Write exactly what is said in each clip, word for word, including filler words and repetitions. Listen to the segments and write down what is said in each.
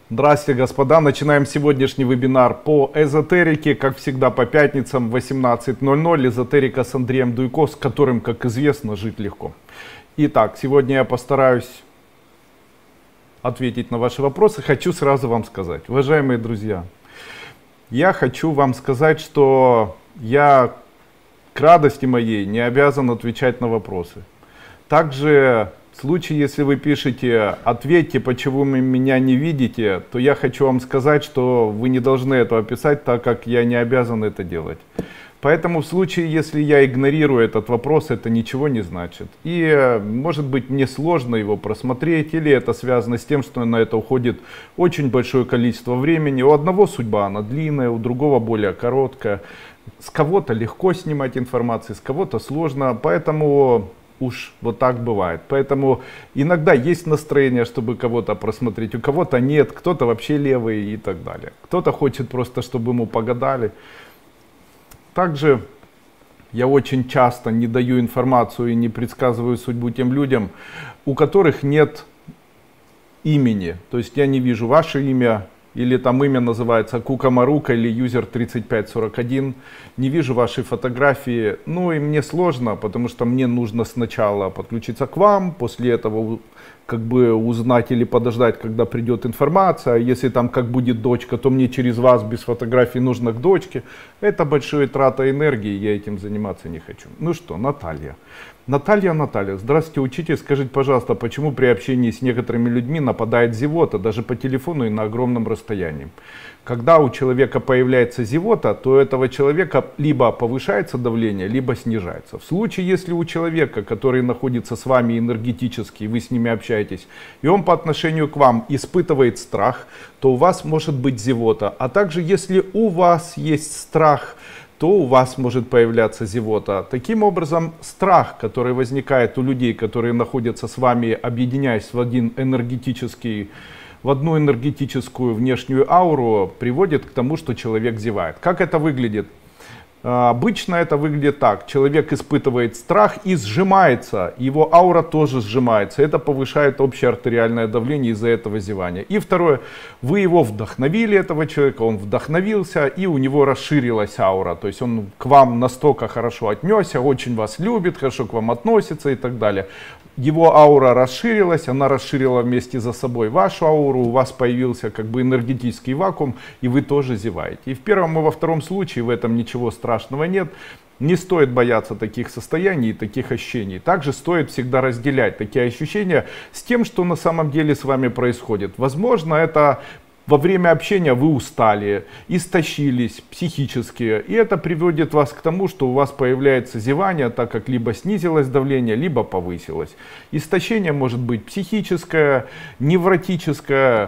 Здравствуйте, господа! Начинаем сегодняшний вебинар по эзотерике, как всегда по пятницам в восемнадцать ноль ноль. Эзотерика с Андреем Дуйко, с которым, как известно, жить легко. Итак, сегодня я постараюсь ответить на ваши вопросы. Хочу сразу вам сказать, уважаемые друзья, я хочу вам сказать, что я к радости моей не обязан отвечать на вопросы. Также в случае, если вы пишете «ответьте, почему вы меня не видите», то я хочу вам сказать, что вы не должны этого писать, так как я не обязан это делать. Поэтому в случае, если я игнорирую этот вопрос, это ничего не значит. И может быть мне сложно его просмотреть, или это связано с тем, что на это уходит очень большое количество времени. У одного судьба она длинная, у другого более короткая. С кого-то легко снимать информацию, с кого-то сложно, поэтому... Уж вот так бывает. Поэтому иногда есть настроение, чтобы кого-то просмотреть, у кого-то нет, кто-то вообще левый и так далее. Кто-то хочет просто, чтобы ему погадали. Также я очень часто не даю информацию и не предсказываю судьбу тем людям, у которых нет имени. То есть я не вижу ваше имя, или там имя называется Кукамарука или юзер тридцать пять сорок один. Не вижу вашей фотографии. Ну и мне сложно, потому что мне нужно сначала подключиться к вам, после этого как бы узнать или подождать, когда придет информация. Если там как будет дочка, то мне через вас без фотографии нужно к дочке. Это большая трата энергии, я этим заниматься не хочу. Ну что, Наталья. Наталья, Наталья, здравствуйте, учитель, скажите, пожалуйста, почему при общении с некоторыми людьми нападает зевота, даже по телефону и на огромном расстоянии? Когда у человека появляется зевота, то у этого человека либо повышается давление, либо снижается. В случае, если у человека, который находится с вами энергетически, вы с ними общаетесь, и он по отношению к вам испытывает страх, то у вас может быть зевота. А также, если у вас есть страх, то у вас может появляться зевота. Таким образом, страх, который возникает у людей, которые находятся с вами, объединяясь в один энергетический, в одну энергетическую внешнюю ауру, приводит к тому, что человек зевает. Как это выглядит? Обычно это выглядит так. Человек испытывает страх и сжимается. Его аура тоже сжимается. Это повышает общее артериальное давление из-за этого зевания. И второе. Вы его вдохновили, этого человека. Он вдохновился, и у него расширилась аура. То есть он к вам настолько хорошо отнесся, очень вас любит, хорошо к вам относится и так далее. Его аура расширилась, она расширила вместе за собой вашу ауру, у вас появился как бы энергетический вакуум, и вы тоже зеваете. И в первом и во втором случае в этом ничего страшного нет. Не стоит бояться таких состояний и таких ощущений. Также стоит всегда разделять такие ощущения с тем, что на самом деле с вами происходит. Возможно, это... Во время общения вы устали, истощились психически, и это приводит вас к тому, что у вас появляется зевание, так как либо снизилось давление, либо повысилось. Истощение может быть психическое, невротическое,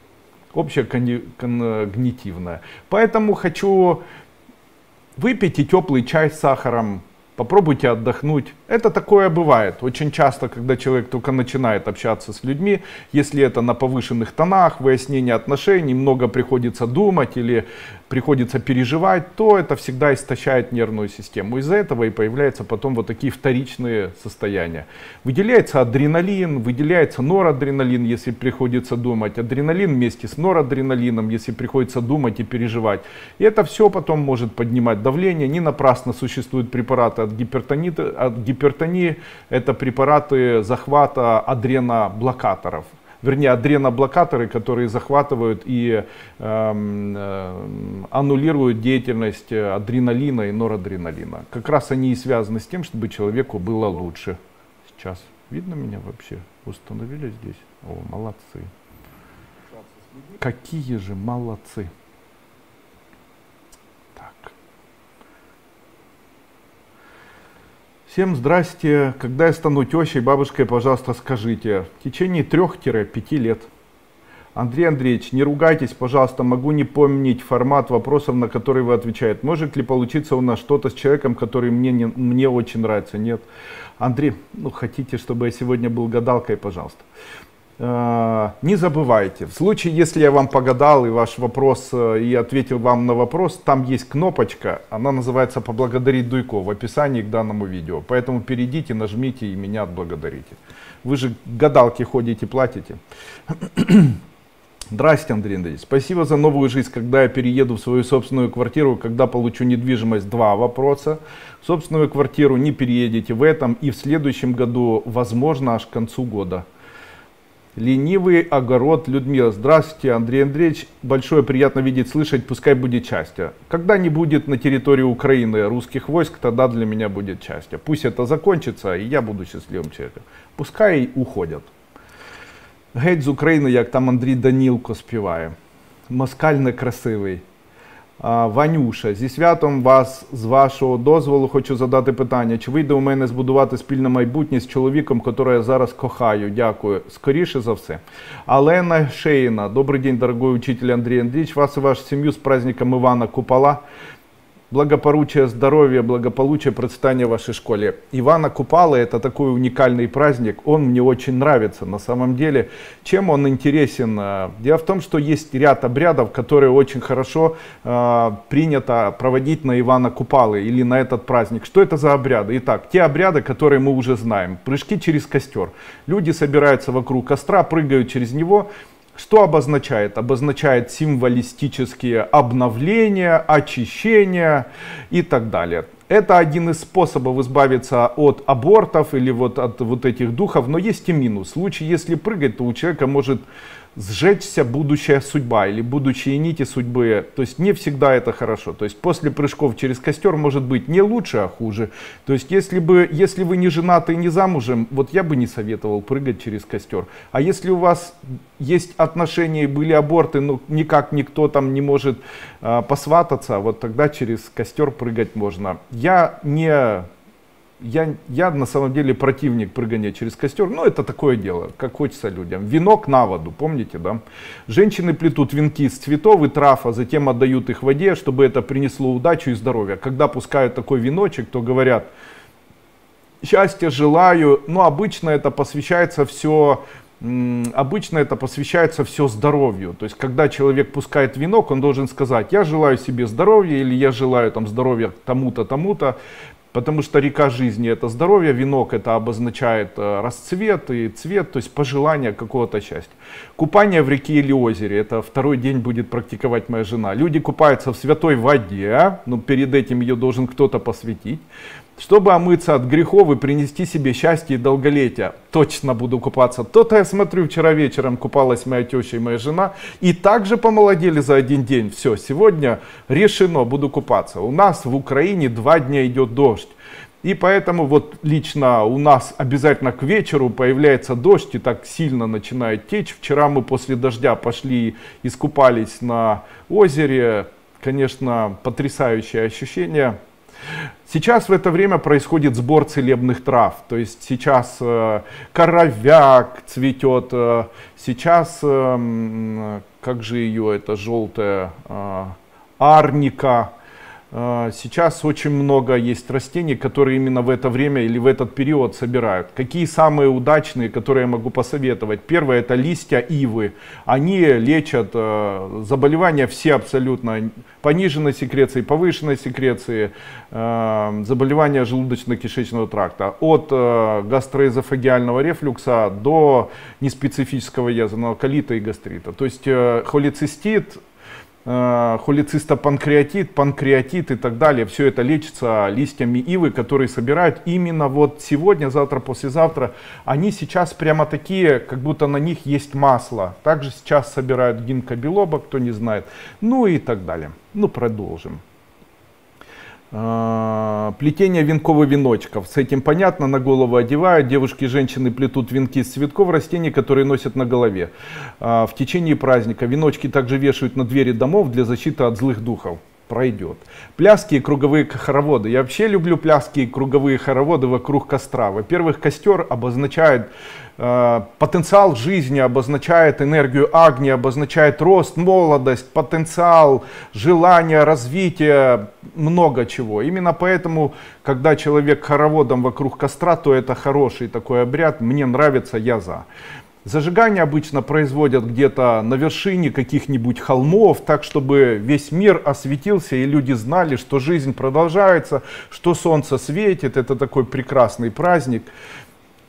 общекогнитивное. Поэтому хочу выпить и теплый чай с сахаром. Попробуйте отдохнуть. Это такое бывает. Очень часто, когда человек только начинает общаться с людьми, если это на повышенных тонах, выяснение отношений, много приходится думать или приходится переживать, то это всегда истощает нервную систему. Из-за этого и появляются потом вот такие вторичные состояния. Выделяется адреналин, выделяется норадреналин, если приходится думать. Адреналин вместе с норадреналином, если приходится думать и переживать. И это все потом может поднимать давление. Не напрасно существуют препараты от гипертонии, от гипертонии. Это препараты захвата адреноблокаторов. Вернее, адреноблокаторы, которые захватывают и э, э, аннулируют деятельность адреналина и норадреналина. Как раз они и связаны с тем, чтобы человеку было лучше. Сейчас видно меня вообще? Установили здесь? О, молодцы. Какие же молодцы. Всем здрасте. Когда я стану тещей, бабушкой, пожалуйста, скажите. В течение трёх-пяти лет. Андрей Андреевич, не ругайтесь, пожалуйста, могу не помнить формат вопросов, на которые вы отвечаете. Может ли получиться у нас что-то с человеком, который мне, не, мне очень нравится? Нет. Андрей, ну хотите, чтобы я сегодня был гадалкой, пожалуйста. Не забывайте, в случае, если я вам погадал и ваш вопрос, и ответил вам на вопрос, там есть кнопочка, она называется «Поблагодарить Дуйко» в описании к данному видео. Поэтому перейдите, нажмите и меня отблагодарите. Вы же к гадалке ходите, платите. Здрасте, Андрей Андреевич. Спасибо за новую жизнь, когда я перееду в свою собственную квартиру, когда получу недвижимость. Два вопроса. В собственную квартиру не переедете в этом и в следующем году, возможно, аж к концу года. Ленивый огород Людмила. Здравствуйте, Андрей Андреевич. Большое приятно видеть, слышать, пускай будет счастье. Когда не будет на территории Украины русских войск, тогда для меня будет счастье. Пусть это закончится, и я буду счастливым человеком. Пускай уходят. Геть з України, як там Андрій Данілко співає. Москаль некрасивий. А, Ванюша, зі святом вас, з вашого дозволу, хочу задати питання. Чи вийде у мене збудувати спільне майбутнє з чоловіком, якого я зараз кохаю? Дякую. Скоріше за все. Алена Шейна. Добрый день, дорогой учитель Андрей Андреевич. Вас и вашу семью с праздником Ивана Купала. Благополучия, здоровья, благополучия, процветания в вашей школе. Ивана Купала — это такой уникальный праздник, он мне очень нравится на самом деле. Чем он интересен? Дело в том, что есть ряд обрядов, которые очень хорошо э, принято проводить на Ивана Купалы или на этот праздник. Что это за обряды? Итак, те обряды, которые мы уже знаем. Прыжки через костер. Люди собираются вокруг костра, прыгают через него. Что обозначает? Обозначает символистические обновления, очищения и так далее. Это один из способов избавиться от абортов или вот от вот этих духов, но есть и минус. В случае, если прыгать, то у человека может сжечься будущая судьба или будущие нити судьбы. То есть не всегда это хорошо. То есть после прыжков через костер может быть не лучше, а хуже. То есть если, бы, если вы не женаты и не замужем, вот я бы не советовал прыгать через костер. А если у вас есть отношения и были аборты, но никак никто там не может э, посвататься, вот тогда через костер прыгать можно. Я не... Я, я на самом деле противник прыгания через костер, но это такое дело, как хочется людям. Венок на воду, помните, да? Женщины плетут венки из цветов и трав, а затем отдают их в воде, чтобы это принесло удачу и здоровье. Когда пускают такой веночек, то говорят: счастья желаю, но обычно это посвящается все... Обычно это посвящается все здоровью. То есть, когда человек пускает венок, он должен сказать: я желаю себе здоровья, или я желаю там здоровья тому-то, тому-то. Потому что река жизни — это здоровье, венок — это обозначает расцвет и цвет, то есть пожелание какого-то счастья. Купание в реке или озере — это второй день будет практиковать моя жена. Люди купаются в святой воде, но перед этим ее должен кто-то посвятить, чтобы омыться от грехов и принести себе счастье и долголетие. Точно буду купаться. То-то я смотрю, вчера вечером купалась моя теща и моя жена, и также помолодели за один день. Все, сегодня решено, буду купаться. У нас в Украине два дня идет дождь. И поэтому вот лично у нас обязательно к вечеру появляется дождь и так сильно начинает течь. Вчера мы после дождя пошли, искупались на озере. Конечно, потрясающее ощущение. Сейчас в это время происходит сбор целебных трав. То есть сейчас э, коровяк цветет, э, сейчас, э, как же ее, это желтая э, арника. Сейчас очень много есть растений, которые именно в это время или в этот период собирают. Какие самые удачные, которые я могу посоветовать? Первое — это листья ивы. Они лечат э, заболевания все абсолютно. Пониженной секреции, повышенной секреции, э, заболевания желудочно-кишечного тракта. От э, гастроэзофагиального рефлюкса до неспецифического язвенного колита и гастрита. То есть э, холецистит, холецистопанкреатит, панкреатит и так далее. Все это лечится листьями ивы, которые собирают именно вот сегодня, завтра, послезавтра. Они сейчас прямо такие, как будто на них есть масло. Также сейчас собирают гинкобилоба, кто не знает. Ну и так далее. Ну, продолжим. Плетение венков и веночков. С этим понятно, на голову одевают. Девушки и женщины плетут венки из цветков растений, которые носят на голове. В течение праздника веночки также вешают на двери домов для защиты от злых духов. Пройдет. Пляски и круговые хороводы. Я вообще люблю пляски и круговые хороводы вокруг костра. Во-первых, костер обозначает э, потенциал жизни, обозначает энергию огня, обозначает рост, молодость, потенциал, желание, развитие, много чего. Именно поэтому, когда человек хороводом вокруг костра, то это хороший такой обряд. Мне нравится, я за. Зажигание обычно производят где-то на вершине каких-нибудь холмов, так чтобы весь мир осветился и люди знали, что жизнь продолжается, что солнце светит. Это такой прекрасный праздник.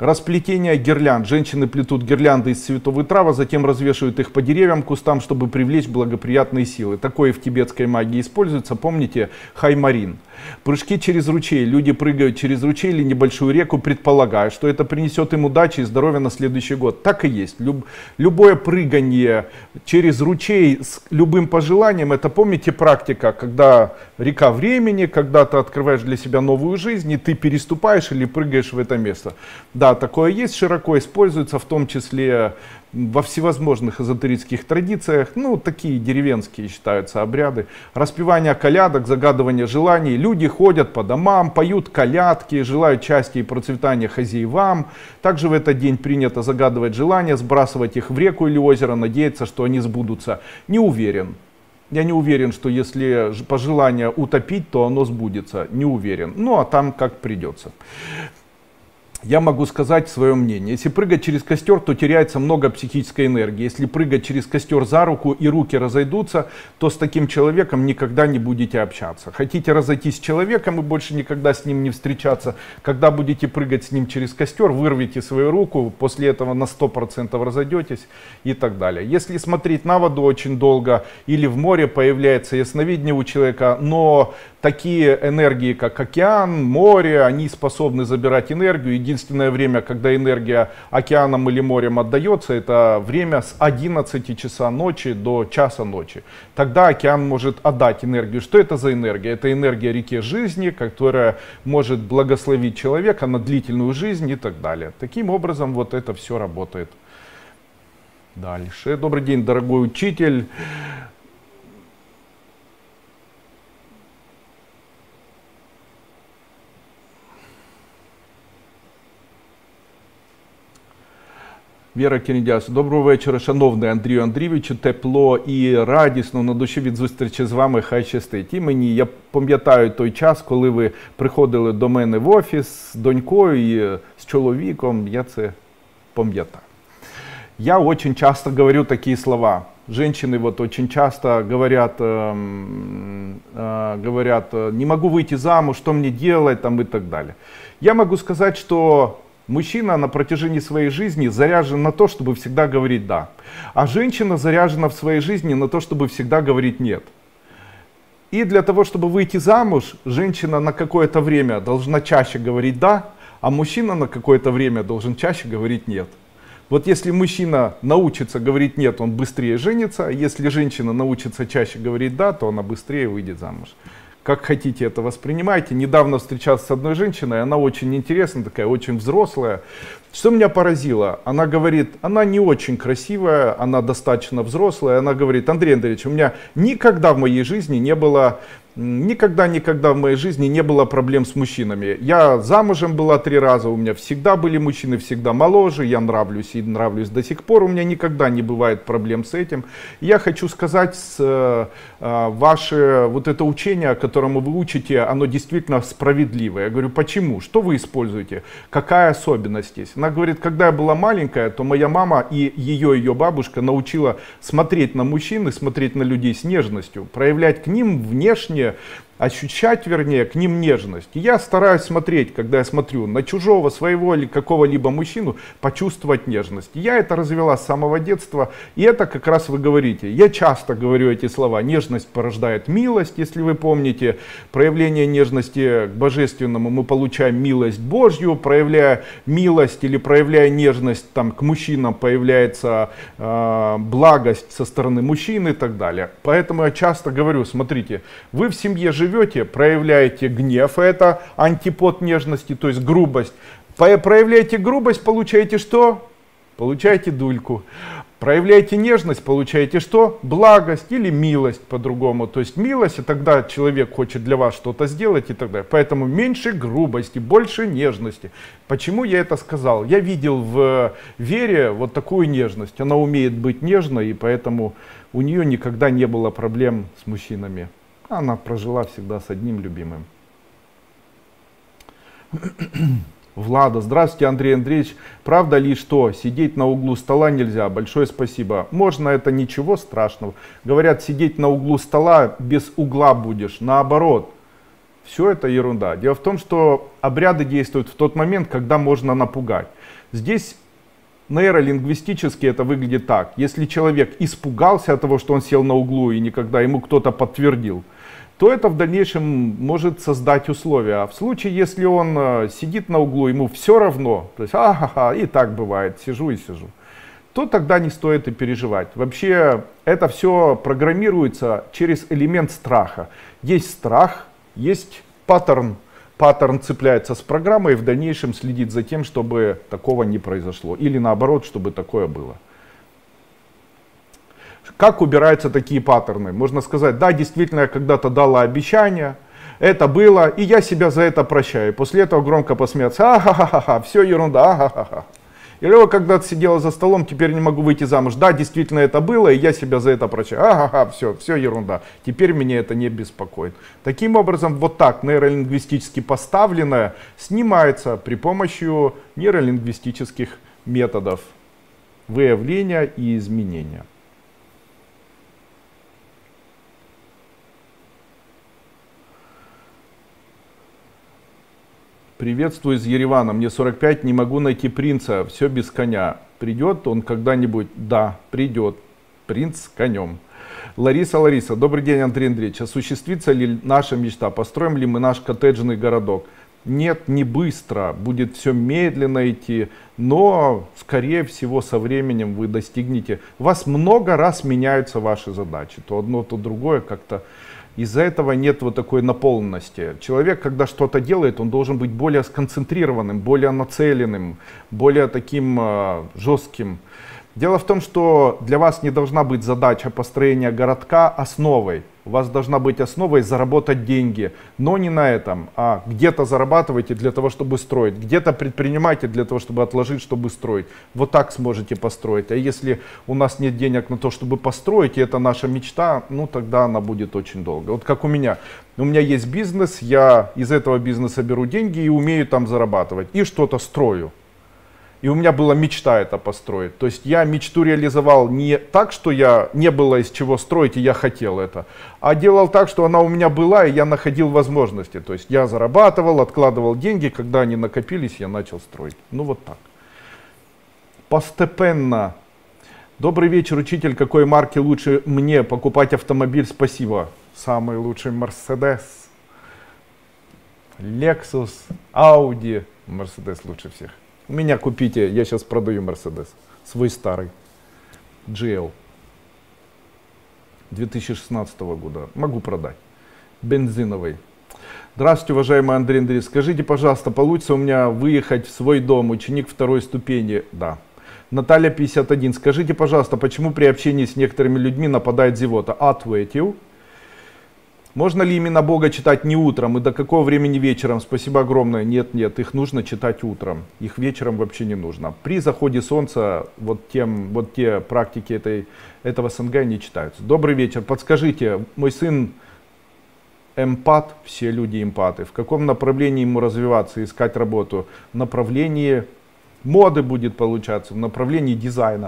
Расплетение гирлянд. Женщины плетут гирлянды из цветов и трав, а затем развешивают их по деревьям, кустам, чтобы привлечь благоприятные силы. Такое в тибетской магии используется. Помните Хаймарин? Прыжки через ручей. Люди прыгают через ручей или небольшую реку, предполагая, что это принесет им удачи и здоровье на следующий год. Так и есть. Люб, любое прыгание через ручей с любым пожеланием, это, помните, практика, когда река времени, когда ты открываешь для себя новую жизнь, и ты переступаешь или прыгаешь в это место. Да, такое есть, широко используется, в том числе во всевозможных эзотерических традициях, ну, такие деревенские считаются обряды. Распевание колядок, загадывание желаний. Люди ходят по домам, поют колядки, желают счастья и процветания хозяевам. Также в этот день принято загадывать желания, сбрасывать их в реку или озеро, надеяться, что они сбудутся. Не уверен. Я не уверен, что если пожелание утопить, то оно сбудется. Не уверен. Ну, а там как придется. Я могу сказать свое мнение. Если прыгать через костер, то теряется много психической энергии. Если прыгать через костер за руку и руки разойдутся, то с таким человеком никогда не будете общаться. Хотите разойтись с человеком и больше никогда с ним не встречаться, когда будете прыгать с ним через костер, вырвите свою руку, после этого на сто процентов разойдетесь и так далее. Если смотреть на воду очень долго или в море, появляется ясновидение у человека, но такие энергии, как океан, море, они способны забирать энергию. Единственное время, когда энергия океаном или морем отдается, это время с одиннадцати часа ночи до часа ночи. Тогда океан может отдать энергию. Что это за энергия? Это энергия реки жизни, которая может благословить человека на длительную жизнь и так далее. Таким образом, вот это все работает. Дальше. Добрый день, дорогой учитель. Віра Кенедяс. Доброго вечора, шановний Андрію Андрійовичу. Тепло і радісно на душі від зустрічі з вами, хай щастить. І мені, я пам'ятаю той час, коли ви приходили до мене в офіс з донькою і з чоловіком, я це пам'ятаю. Я очень часто говорю такие слова. Женщины вот очень часто говорят, э, э, говорят, не могу выйти замуж, что мне делать, там и так далее. Я могу сказать, что мужчина на протяжении своей жизни заряжен на то, чтобы всегда говорить «да». А женщина заряжена в своей жизни на то, чтобы всегда говорить «нет». И для того, чтобы выйти замуж, женщина на какое-то время должна чаще говорить «да», а мужчина на какое-то время должен чаще говорить «нет». Вот если мужчина научится говорить «нет», он быстрее женится, а если женщина научится чаще говорить «да», то она быстрее выйдет замуж. Как хотите это воспринимайте. Недавно встречался с одной женщиной, она очень интересная, такая очень взрослая. Что меня поразило? Она говорит, она не очень красивая, она достаточно взрослая. Она говорит: Андрей Андреевич, у меня никогда в моей жизни не было, никогда-никогда в моей жизни не было проблем с мужчинами. Я замужем была три раза, у меня всегда были мужчины, всегда моложе, я нравлюсь и нравлюсь до сих пор. У меня никогда не бывает проблем с этим. Я хочу сказать, с, ваше вот это учение, которому вы учите, оно действительно справедливое. Я говорю, почему? Что вы используете? Какая особенность есть? Она говорит, когда я была маленькая, то моя мама и ее, ее бабушка научила смотреть на мужчин и смотреть на людей с нежностью, проявлять к ним внешне, ощущать, вернее, к ним нежность. И я стараюсь смотреть, когда я смотрю на чужого, своего или какого-либо мужчину, почувствовать нежность. Я это развела с самого детства, и это как раз вы говорите. Я часто говорю эти слова. Нежность порождает милость, если вы помните. Проявление нежности к божественному мы получаем милость Божью, проявляя милость или проявляя нежность там, к мужчинам, появляется э, благость со стороны мужчин и так далее. Поэтому я часто говорю, смотрите, вы в семье живете, живете, проявляете гнев, это антипод нежности, то есть грубость. Проявляете грубость, получаете что? Получаете дульку. Проявляете нежность, получаете что? Благость или милость по-другому. То есть милость, и тогда человек хочет для вас что-то сделать и так далее. Поэтому меньше грубости, больше нежности. Почему я это сказал? Я видел в Вере вот такую нежность. Она умеет быть нежной, и поэтому у нее никогда не было проблем с мужчинами. Она прожила всегда с одним любимым. Влада. Здравствуйте, Андрей Андреевич. Правда ли, что сидеть на углу стола нельзя? Большое спасибо. Можно, это ничего страшного. Говорят, сидеть на углу стола без угла будешь. Наоборот. Все это ерунда. Дело в том, что обряды действуют в тот момент, когда можно напугать. Здесь нейролингвистически это выглядит так. Если человек испугался от того, что он сел на углу и никогда ему кто-то подтвердил, то это в дальнейшем может создать условия. А в случае, если он э, сидит на углу, ему все равно, то есть, ага, и так бывает, сижу и сижу, то тогда не стоит и переживать. Вообще, это все программируется через элемент страха. Есть страх, есть паттерн. Паттерн цепляется с программой и в дальнейшем следит за тем, чтобы такого не произошло. Или наоборот, чтобы такое было. Как убираются такие паттерны? Можно сказать, да, действительно, я когда-то дала обещание, это было, и я себя за это прощаю. После этого громко посмеяться, а-ха-ха-ха, все ерунда, а-ха-ха-ха. Или вот когда-то сидела за столом, теперь не могу выйти замуж. Да, действительно это было, и я себя за это прощаю. Ага, все, все ерунда. Теперь меня это не беспокоит. Таким образом, вот так нейролингвистически поставленное снимается при помощи нейролингвистических методов выявления и изменения. Приветствую из Еревана, мне сорок пять, не могу найти принца, все без коня. Придет он когда-нибудь? Да, придет. Принц с конем. Лариса, Лариса, добрый день, Андрей Андреевич. Осуществится ли наша мечта? Построим ли мы наш коттеджный городок? Нет, не быстро, будет все медленно идти, но скорее всего со временем вы достигнете. У вас много раз меняются ваши задачи, то одно, то другое как-то. Из-за этого нет вот такой наполненности. Человек, когда что-то делает, он должен быть более сконцентрированным, более нацеленным, более таким э, жестким. Дело в том, что для вас не должна быть задача построения городка основой. У вас должна быть основой заработать деньги, но не на этом, а где-то зарабатывайте для того, чтобы строить, где-то предпринимайте для того, чтобы отложить, чтобы строить. Вот так сможете построить. А если у нас нет денег на то, чтобы построить, и это наша мечта, ну тогда она будет очень долго. Вот как у меня. У меня есть бизнес, я из этого бизнеса беру деньги и умею там зарабатывать, и что-то строю. И у меня была мечта это построить. То есть я мечту реализовал не так, что я не было из чего строить, и я хотел это, а делал так, что она у меня была, и я находил возможности. То есть я зарабатывал, откладывал деньги, когда они накопились, я начал строить. Ну вот так. Постепенно. Добрый вечер, учитель. Какой марки лучше мне покупать автомобиль? Спасибо. Самый лучший Mercedes, Lexus, Audi. Mercedes лучше всех. У меня купите, я сейчас продаю Mercedes, свой старый, джи эл две тысячи шестнадцатого года, могу продать, бензиновый. Здравствуйте, уважаемый Андрей Андреевич, скажите, пожалуйста, получится у меня выехать в свой дом, ученик второй ступени? Да. Наталья, пятьдесят один, скажите, пожалуйста, почему при общении с некоторыми людьми нападает зевота? Ответил. Можно ли имена Бога читать не утром и до какого времени вечером? Спасибо огромное. Нет, нет, их нужно читать утром. Их вечером вообще не нужно. При заходе солнца вот, тем, вот те практики этой, этого СНГ не читаются. Добрый вечер. Подскажите, мой сын эмпат, все люди эмпаты. В каком направлении ему развиваться, искать работу? В направлении моды будет получаться, в направлении дизайна.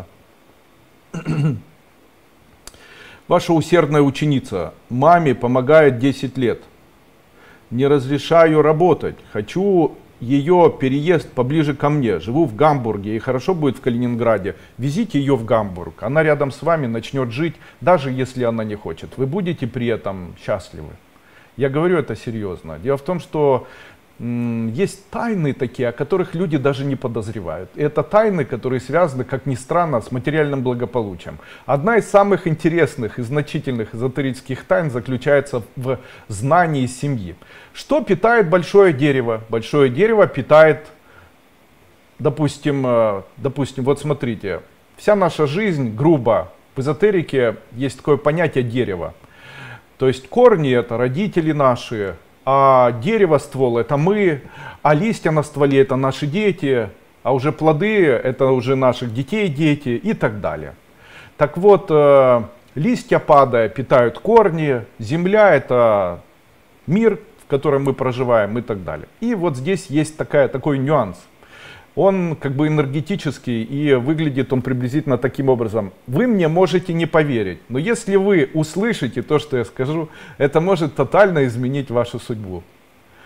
Ваша усердная ученица маме помогает десять лет. Не разрешаю работать. Хочу ее переезд поближе ко мне. Живу в Гамбурге и хорошо будет в Калининграде. Везите ее в Гамбург. Она рядом с вами начнет жить, даже если она не хочет. Вы будете при этом счастливы. Я говорю это серьезно. Дело в том, что м, есть тайны такие, о которых люди даже не подозревают. И это тайны, которые связаны, как ни странно, с материальным благополучием. Одна из самых интересных и значительных эзотерических тайн заключается в знании семьи. Что питает большое дерево? Большое дерево питает, допустим, э, допустим, вот смотрите, вся наша жизнь, грубо, в эзотерике есть такое понятие дерева. То есть корни это родители наши, а дерево, ствол это мы, а листья на стволе это наши дети, а уже плоды это уже наших детей дети и так далее. Так вот, э, листья падая питают корни, земля это мир, в котором мы проживаем и так далее. И вот здесь есть такая, такой нюанс. Он как бы энергетический и выглядит он приблизительно таким образом. Вы мне можете не поверить, но если вы услышите то, что я скажу, это может тотально изменить вашу судьбу.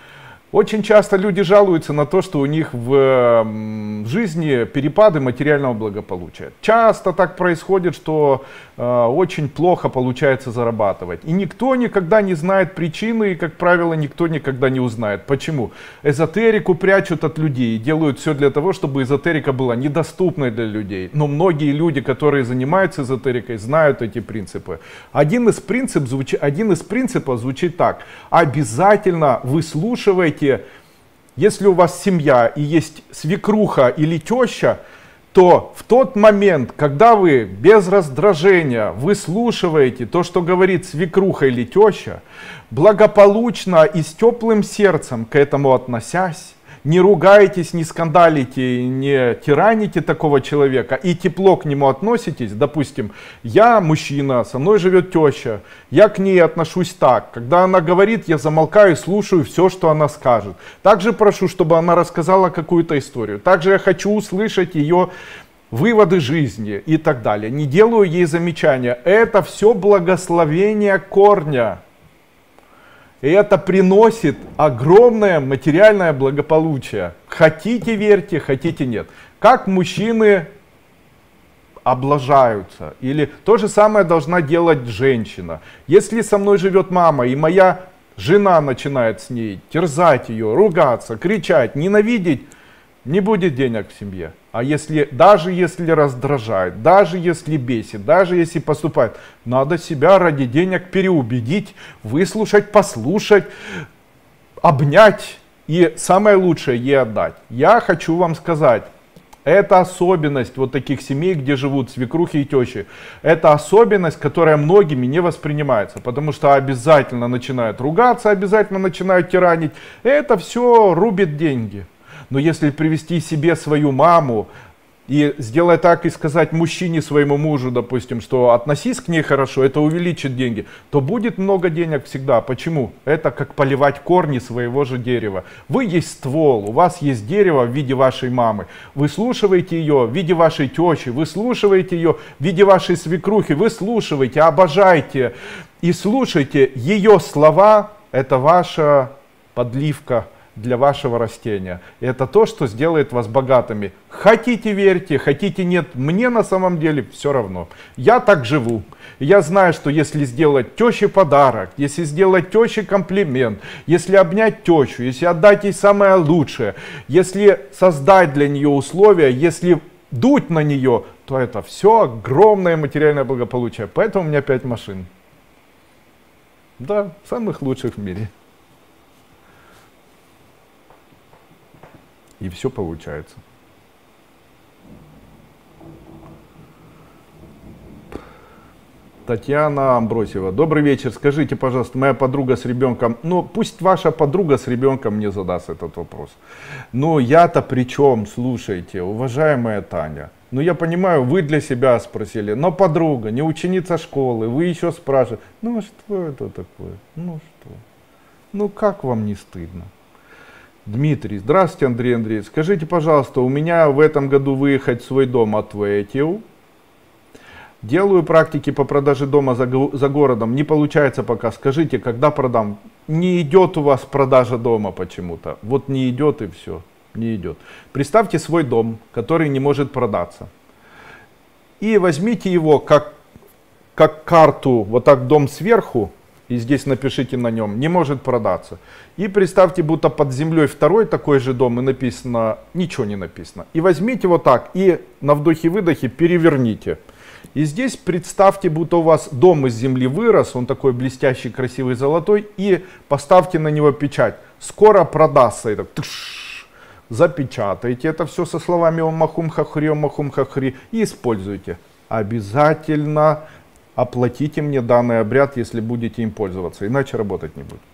Очень часто люди жалуются на то, что у них в жизни перепады материального благополучия. Часто так происходит, что э, очень плохо получается зарабатывать. И никто никогда не знает причины, и, как правило, никто никогда не узнает. Почему? Эзотерику прячут от людей, делают все для того, чтобы эзотерика была недоступной для людей. Но многие люди, которые занимаются эзотерикой, знают эти принципы. Один из, принцип звуч... Один из принципов звучит так. Обязательно выслушивайте. Если у вас семья и есть свекруха или теща, то в тот момент, когда вы без раздражения выслушиваете то, что говорит свекруха или теща, благополучно и с теплым сердцем к этому относясь, не ругаетесь, не скандалите, не тираните такого человека и тепло к нему относитесь. Допустим, я мужчина, со мной живет теща, я к ней отношусь так. Когда она говорит, я замолкаю и слушаю все, что она скажет. Также прошу, чтобы она рассказала какую-то историю. Также я хочу услышать ее выводы жизни и так далее. Не делаю ей замечания. Это все благословение корня. И это приносит огромное материальное благополучие. Хотите верьте, хотите нет. Как мужчины облажаются. Или то же самое должна делать женщина. Если со мной живет мама, и моя жена начинает с ней терзать ее, ругаться, кричать, ненавидеть, не будет денег в семье. А если, даже если раздражает, даже если бесит, даже если поступает, надо себя ради денег переубедить, выслушать, послушать, обнять и самое лучшее ей отдать. Я хочу вам сказать, это особенность вот таких семей, где живут свекрухи и тещи. Это особенность, которая многими не воспринимается, потому что обязательно начинают ругаться, обязательно начинают тиранить. Это все рубит деньги. Но если привести себе свою маму и сделать так и сказать мужчине, своему мужу, допустим, что относись к ней хорошо, это увеличит деньги, то будет много денег всегда. Почему? Это как поливать корни своего же дерева. Вы есть ствол, у вас есть дерево в виде вашей мамы. Вы слушаете ее в виде вашей тещи, вы слушаете ее в виде вашей свекрухи, вы слушаете, обожайте и слушайте ее слова, это ваша подливка для вашего растения. И это то, что сделает вас богатыми. Хотите верьте, хотите нет, мне на самом деле все равно. Я так живу. Я знаю, что если сделать теще подарок, если сделать теще комплимент, если обнять тещу, если отдать ей самое лучшее, если создать для нее условия, если дуть на нее, то это все огромное материальное благополучие. Поэтому у меня пять машин. Да, самых лучших в мире. И все получается. Татьяна Амбросьева. Добрый вечер. Скажите, пожалуйста, моя подруга с ребенком. Ну, пусть ваша подруга с ребенком мне задаст этот вопрос. Но я-то при чем? Слушайте, уважаемая Таня. Ну, я понимаю, вы для себя спросили. Но подруга, не ученица школы, вы еще спрашиваете. Ну, а что это такое? Ну, что? Ну, как вам не стыдно? Дмитрий. Здравствуйте, Андрей Андреевич. Скажите, пожалуйста, у меня в этом году выехать в свой дом ответил. Делаю практики по продаже дома за, за городом. Не получается пока. Скажите, когда продам? Не идет у вас продажа дома почему-то. Вот не идет и все. Не идет. Представьте свой дом, который не может продаться. И возьмите его как, как карту, вот так дом сверху. И здесь напишите на нем, не может продаться. И представьте, будто под землей второй такой же дом, и написано, ничего не написано. И возьмите вот так, и на вдохе-выдохе переверните. И здесь представьте, будто у вас дом из земли вырос, он такой блестящий, красивый, золотой, и поставьте на него печать. Скоро продастся. И так, тыш, запечатайте это все со словами «Ом махум хахри, ом махум хахри» и используйте. Обязательно оплатите мне данный обряд, если будете им пользоваться, иначе работать не будет.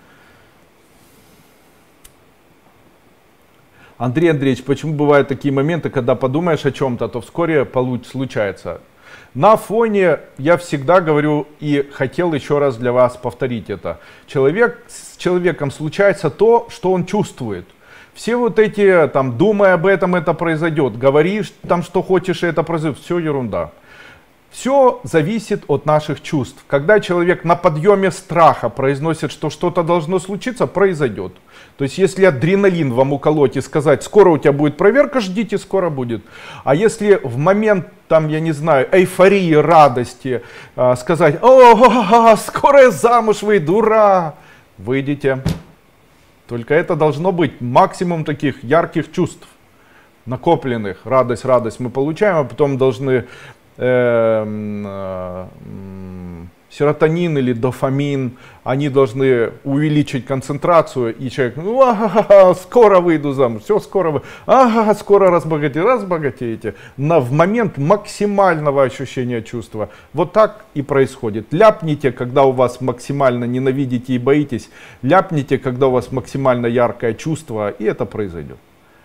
Андрей Андреевич, почему бывают такие моменты, когда подумаешь о чем-то, то вскоре получ, случается? На фоне, я всегда говорю и хотел еще раз для вас повторить это. Человек, с человеком случается то, что он чувствует. Все вот эти, там, думай об этом, это произойдет, говоришь там, что хочешь, и это произойдет, все ерунда. Все зависит от наших чувств. Когда человек на подъеме страха произносит, что что-то должно случиться, произойдет. То есть, если адреналин вам уколоть и сказать, скоро у тебя будет проверка, ждите, скоро будет. А если в момент, там, я не знаю, эйфории, радости, э, сказать, о, скоро я замуж выйду, ура, выйдете. Только это должно быть максимум таких ярких чувств, накопленных. Радость, радость мы получаем, а потом должны... Э, э, серотонин или дофамин, они должны увеличить концентрацию, и человек, ну, ага, скоро выйду замуж, все, скоро вы, ага, скоро разбогатеете, разбогатеете. На, в момент максимального ощущения чувства. Вот так и происходит. Ляпните, когда у вас максимально ненавидите и боитесь, ляпните, когда у вас максимально яркое чувство, и это произойдет.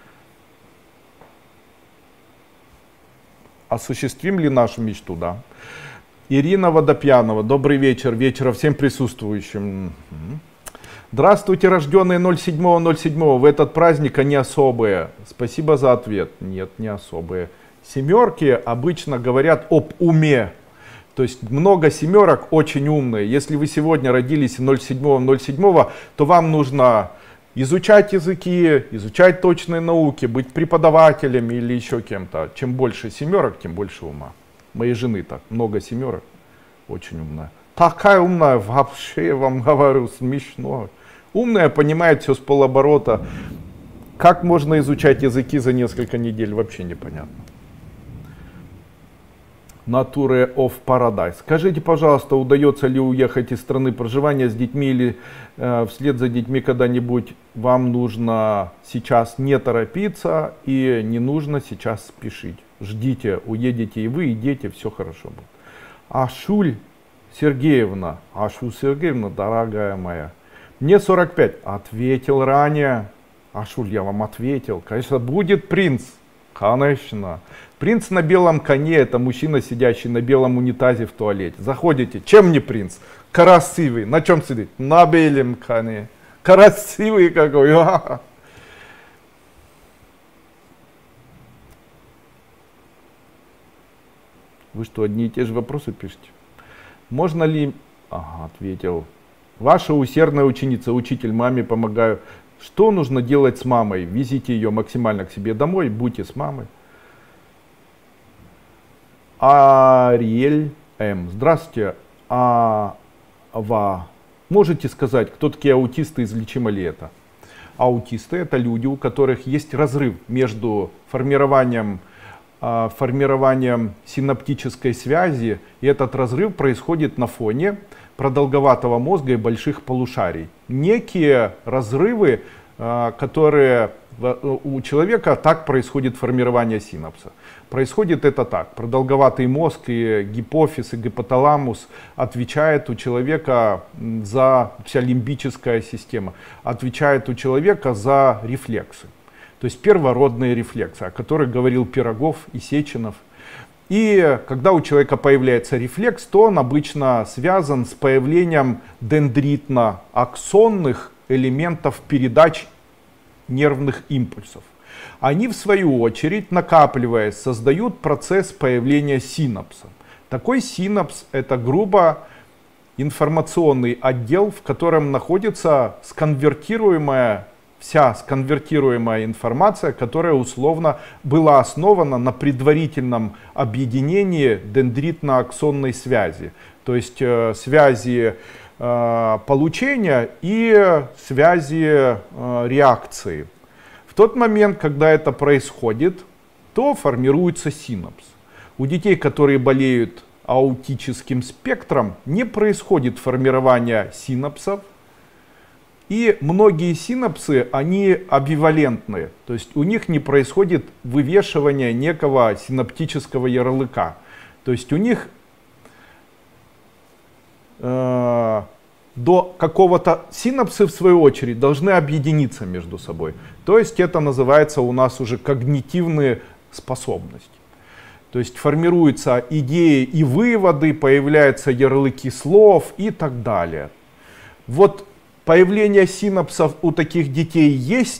Осуществим ли нашу мечту? Да. Ирина Водопьянова. Добрый вечер. Вечера всем присутствующим. Здравствуйте, рожденные ноль седьмого ноль седьмого. В этот праздник они особые. Спасибо за ответ. Нет, не особые. Семерки обычно говорят об уме. То есть много семерок очень умные. Если вы сегодня родились ноль седьмого ноль седьмого, то вам нужно изучать языки, изучать точные науки, быть преподавателем или еще кем-то. Чем больше семерок, тем больше ума. Моей жены так, много семерок, очень умная. Такая умная, вообще, я вам говорю, смешно. Умная, понимает все с полоборота. Как можно изучать языки за несколько недель, вообще непонятно. Nature of Paradise. Скажите, пожалуйста, удается ли уехать из страны проживания с детьми или э, вслед за детьми когда-нибудь? Вам нужно сейчас не торопиться и не нужно сейчас спешить. Ждите, уедете и вы, и дети, все хорошо будет. Ашуль Сергеевна, Ашуль Сергеевна, дорогая моя, мне сорок пять. Ответил ранее. Ашуль, я вам ответил. Конечно, будет принц. Конечно. Принц на белом коне — это мужчина, сидящий на белом унитазе в туалете. Заходите. Чем не принц? Красивый. На чем сидит? На белом коне. Красивый какой. Вы что, одни и те же вопросы пишете? Можно ли... Ага, ответил. Ваша усердная ученица, учитель, маме помогаю. Что нужно делать с мамой? Везите ее максимально к себе домой, будьте с мамой. Ариэль М. Здравствуйте. А, ва. Можете сказать, кто такие аутисты, излечимо ли это? Аутисты — это люди, у которых есть разрыв между формированием, а, формированием синаптической связи, и этот разрыв происходит на фоне продолговатого мозга и больших полушарий. Некие разрывы, которые у человека, так происходит формирование синапса. Происходит это так. Продолговатый мозг и гипофиз, и гипоталамус отвечает у человека за, вся лимбическая система, отвечает у человека за рефлексы. То есть первородные рефлексы, о которых говорил Пирогов и Сеченов. И когда у человека появляется рефлекс, то он обычно связан с появлением дендритно-аксонных элементов передач нервных импульсов. Они, в свою очередь, накапливаясь, создают процесс появления синапса. Такой синапс — это грубо информационный отдел, в котором находится сконвертируемая вся сконвертируемая информация, которая условно была основана на предварительном объединении дендритно-аксонной связи, то есть э, связи э, получения и связи э, реакции. В тот момент, когда это происходит, то формируется синапс. У детей, которые болеют аутическим спектром, не происходит формирование синапсов. И многие синапсы, они амбивалентные, то есть у них не происходит вывешивания некого синаптического ярлыка. То есть у них э, до какого-то синапсы, в свою очередь, должны объединиться между собой. То есть это называется у нас уже когнитивные способности. То есть формируются идеи и выводы, появляются ярлыки слов и так далее. Вот появление синапсов у таких детей есть,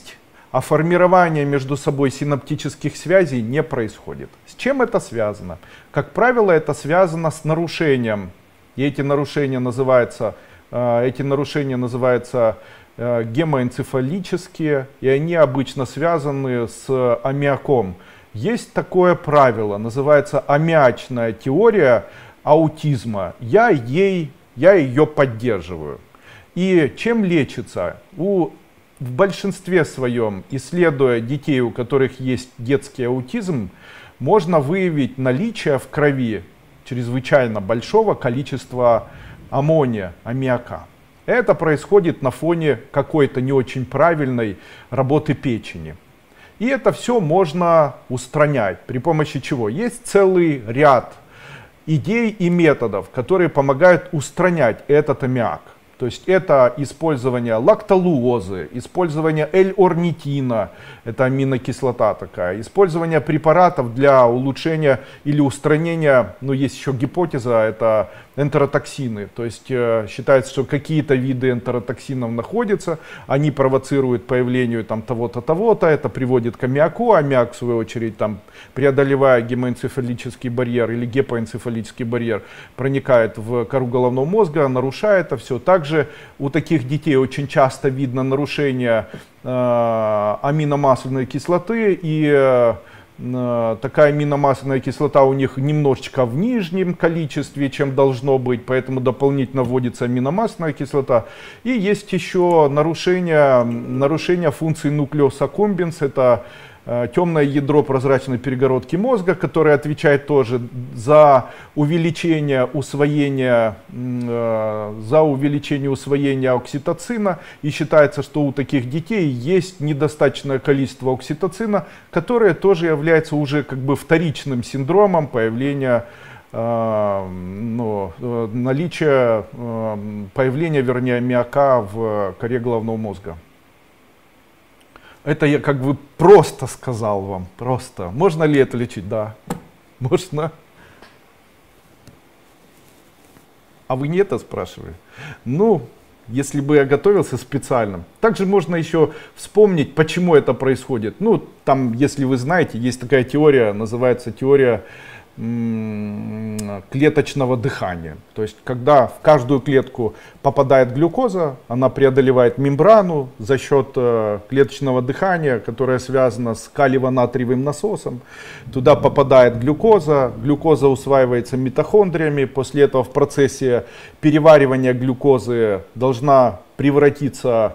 а формирование между собой синаптических связей не происходит. С чем это связано? Как правило, это связано с нарушением, и эти нарушения называются, эти нарушения называются гемоэнцефалические, и они обычно связаны с аммиаком. Есть такое правило, называется аммиачная теория аутизма. Я, ей, я ее поддерживаю. И чем лечится? У, в большинстве своем, исследуя детей, у которых есть детский аутизм, можно выявить наличие в крови чрезвычайно большого количества аммония, аммиака. Это происходит на фоне какой-то не очень правильной работы печени. И это все можно устранять. При помощи чего? Есть целый ряд идей и методов, которые помогают устранять этот аммиак. То есть это использование лактолуозы, использование L-орнитина, это аминокислота такая, использование препаратов для улучшения или устранения, ну есть еще гипотеза, это энтеротоксины. То есть э, считается, что какие-то виды энтеротоксинов находятся, они провоцируют появление там того-то, того-то, это приводит к аммиаку, аммиак в свою очередь, там, преодолевая гемоэнцефалический барьер или гепоэнцефалический барьер, проникает в кору головного мозга, нарушает это все. Также у таких детей очень часто видно нарушение э, аминомасляной кислоты, и э, такая аминомасляная кислота у них немножечко в нижнем количестве, чем должно быть, поэтому дополнительно вводится аминомасляная кислота. И есть еще нарушение, нарушение функции нуклеус аккумбенс, это темное ядро прозрачной перегородки мозга, которое отвечает тоже за увеличение усвоения, за увеличение усвоения окситоцина. И считается, что у таких детей есть недостаточное количество окситоцина, которое тоже является уже как бы вторичным синдромом появления, ну, наличия, появления, вернее, аммиака в коре головного мозга. Это я как бы просто сказал вам, просто. Можно ли это лечить? Да, можно. А вы не это спрашивали? Ну, если бы я готовился специально. Также можно еще вспомнить, почему это происходит. Ну, там, если вы знаете, есть такая теория, называется теория клеточного дыхания. То есть, когда в каждую клетку попадает глюкоза, она преодолевает мембрану за счет э, клеточного дыхания, которое связано с калиево-натриевым насосом. Туда попадает глюкоза, глюкоза усваивается митохондриями, после этого в процессе переваривания глюкозы должна превратиться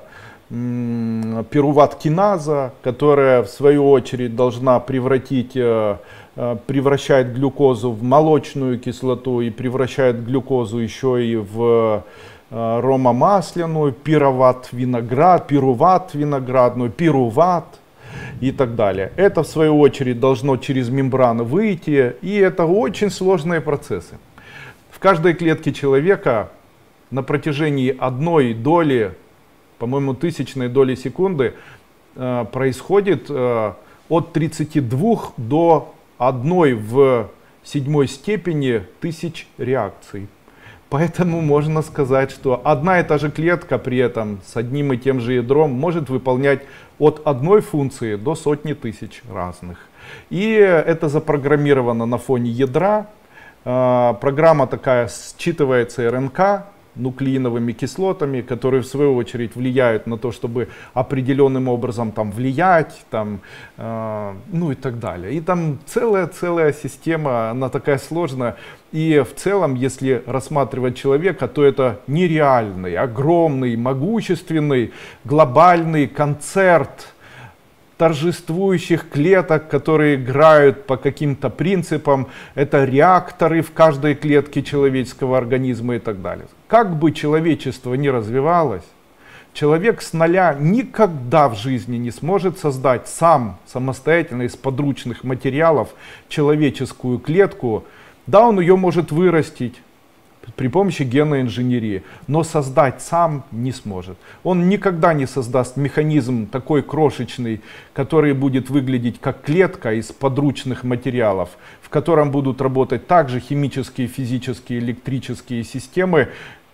м, пируват-киназа, которая в свою очередь должна превратить э, превращает глюкозу в молочную кислоту и превращает глюкозу еще и в э, ромомасляную, пироват виноград, пируват виноградную, пируват и так далее. Это в свою очередь должно через мембрану выйти, и это очень сложные процессы. В каждой клетке человека на протяжении одной доли, по-моему, тысячной доли секунды э, происходит э, от тридцати двух до одной в седьмой степени тысяч реакций. Поэтому можно сказать, что одна и та же клетка при этом с одним и тем же ядром может выполнять от одной функции до сотни тысяч разных. И это запрограммировано на фоне ядра. Программа такая считывается эр эн ка, нуклеиновыми кислотами, которые в свою очередь влияют на то, чтобы определенным образом там влиять, там, э, ну и так далее. И там целая-целая система, она такая сложная. И в целом, если рассматривать человека, то это нереальный, огромный, могущественный, глобальный концерт торжествующих клеток, которые играют по каким-то принципам. Это реакторы в каждой клетке человеческого организма и так далее. Как бы человечество ни развивалось, человек с нуля никогда в жизни не сможет создать сам, самостоятельно, из подручных материалов человеческую клетку. Да, он ее может вырастить при помощи генной инженерии, но создать сам не сможет. Он никогда не создаст механизм такой крошечный, который будет выглядеть как клетка из подручных материалов, в котором будут работать также химические, физические, электрические системы,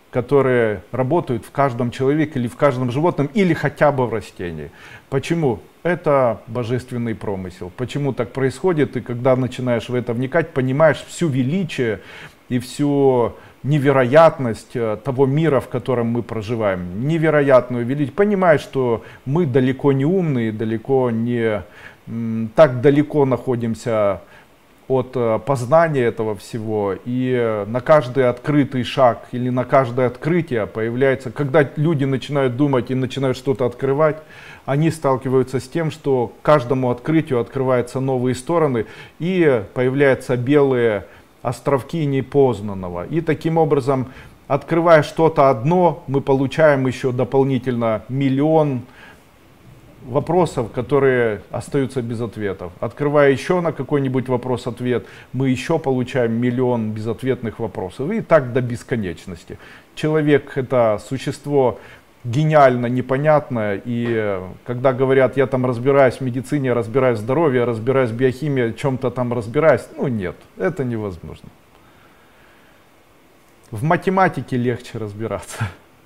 которые работают в каждом человеке или в каждом животном, или хотя бы в растении. Почему? Это божественный промысел. Почему так происходит? И когда начинаешь в это вникать, понимаешь всю величие и всю невероятность того мира, в котором мы проживаем. Невероятную величие. Понимаешь, что мы далеко не умные, далеко не так далеко находимся от познания этого всего, и на каждый открытый шаг или на каждое открытие появляется, когда люди начинают думать и начинают что-то открывать, они сталкиваются с тем, что каждому открытию открываются новые стороны и появляются белые островки непознанного. И таким образом, открывая что-то одно, мы получаем еще дополнительно миллион вопросов, которые остаются без ответов. Открывая еще на какой-нибудь вопрос ответ, мы еще получаем миллион безответных вопросов. И так до бесконечности. Человек — это существо гениально непонятное. И когда говорят, я там разбираюсь в медицине, разбираюсь в здоровье, разбираюсь в биохимии, в чем-то там разбираюсь, ну нет, это невозможно. В математике легче разбираться.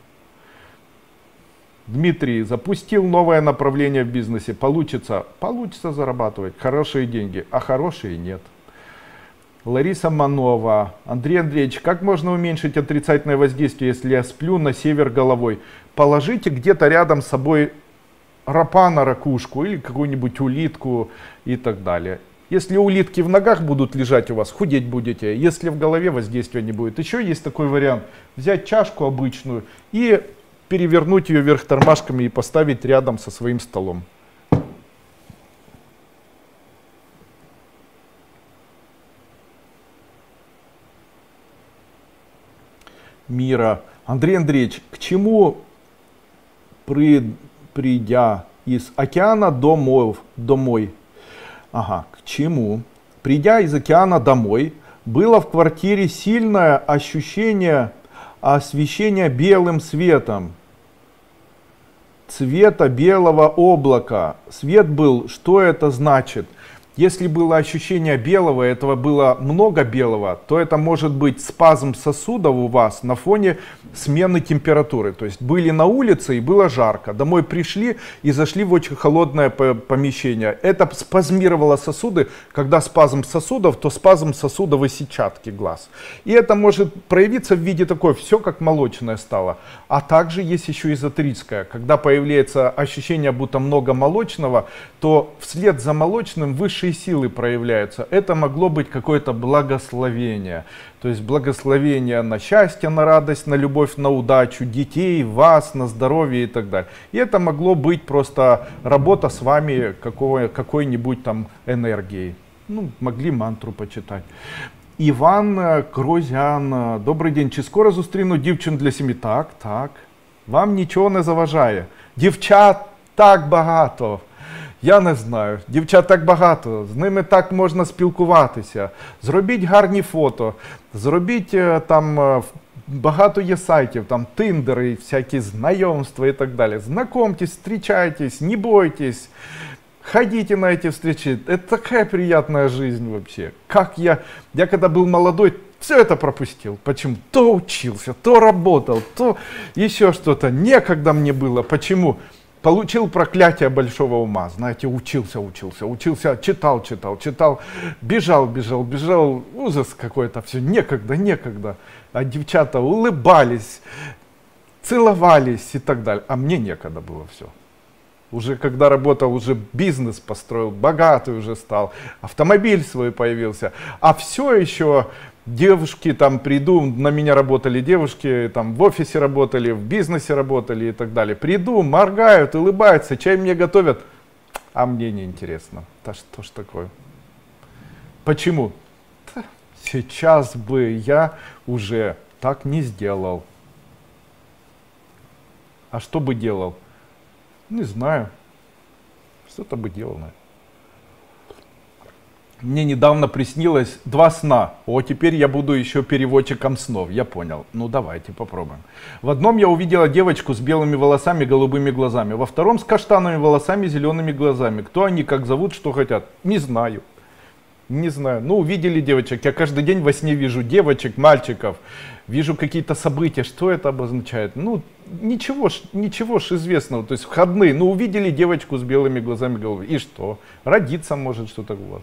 Дмитрий запустил новое направление в бизнесе. Получится? Получится зарабатывать. Хорошие деньги, а хорошие нет. Лариса Манова. Андрей Андреевич, как можно уменьшить отрицательное воздействие, если я сплю на север головой? Положите где-то рядом с собой рапана, ракушку или какую-нибудь улитку и так далее. Если улитки в ногах будут лежать у вас, худеть будете. Если в голове воздействия не будет. Еще есть такой вариант. Взять чашку обычную и перевернуть ее вверх тормашками и поставить рядом со своим столом. Мира. Андрей Андреевич, к чему при, придя из океана домой, домой? Ага, к чему? Придя из океана домой, было в квартире сильное ощущение освещения белым светом, цвета белого облака. Свет был, что это значит? Если было ощущение белого, этого было много белого, то это может быть спазм сосудов у вас на фоне смены температуры. То есть были на улице и было жарко, домой пришли и зашли в очень холодное помещение. Это спазмировало сосуды. Когда спазм сосудов, то спазм сосудов и сетчатки глаз. И это может проявиться в виде такой, все как молочное стало. А также есть еще эзотерическое. Когда появляется ощущение, будто много молочного, то вслед за молочным выше силы проявляются. Это могло быть какое-то благословение. То есть благословение на счастье, на радость, на любовь, на удачу, детей, вас, на здоровье и так далее. И это могло быть просто работа с вами какой-нибудь там энергией. Ну, могли мантру почитать. Іван Крозян. Добрий день. Чи скоро зустріну дівчин для сім'ї? Так, так. Вам нічого не заважає. Дівчат так багато. Я не знаю, дівчат так багато, з ними так можна спілкуватися. Зробіть гарні фото, зробіть там, багато є сайтів, там тиндери, всякі знайомства і так далі. Знакомьтесь, встречайтесь, не бойтесь, ходите на эти встречи. Это такая приятная жизнь вообще. Как я, я когда был молодой, все это пропустил. Почему? То учился, то работал, то еще что-то. Некогда мне было. Почему? Получил проклятие большого ума, знаете, учился, учился, учился, читал, читал, читал, бежал, бежал, бежал, ужас какой-то, все, некогда, некогда. А девчата улыбались, целовались и так далее. А мне некогда было все. Уже когда работал, уже бизнес построил, богатый уже стал, автомобиль свой появился. А все еще... Девушки там приду, на меня работали девушки, там в офисе работали, в бизнесе работали и так далее. Приду, моргают, улыбаются, чай мне готовят, а мне не интересно. Да что ж такое? Почему? Да, сейчас бы я уже так не сделал. А что бы делал? Не знаю. Что-то бы делал, наверное. Мне недавно приснилось два сна. О, теперь я буду еще переводчиком снов. Я понял. Ну давайте попробуем. В одном я увидела девочку с белыми волосами, голубыми глазами. Во втором с каштановыми волосами, зелеными глазами. Кто они, как зовут, что хотят? Не знаю. Не знаю. Ну, увидели девочек. Я каждый день во сне вижу девочек, мальчиков. Вижу какие-то события. Что это обозначает? Ну, ничего ж, ничего ж известного. То есть входные. Ну, увидели девочку с белыми глазами головы. И что? Родиться может что-то у вас.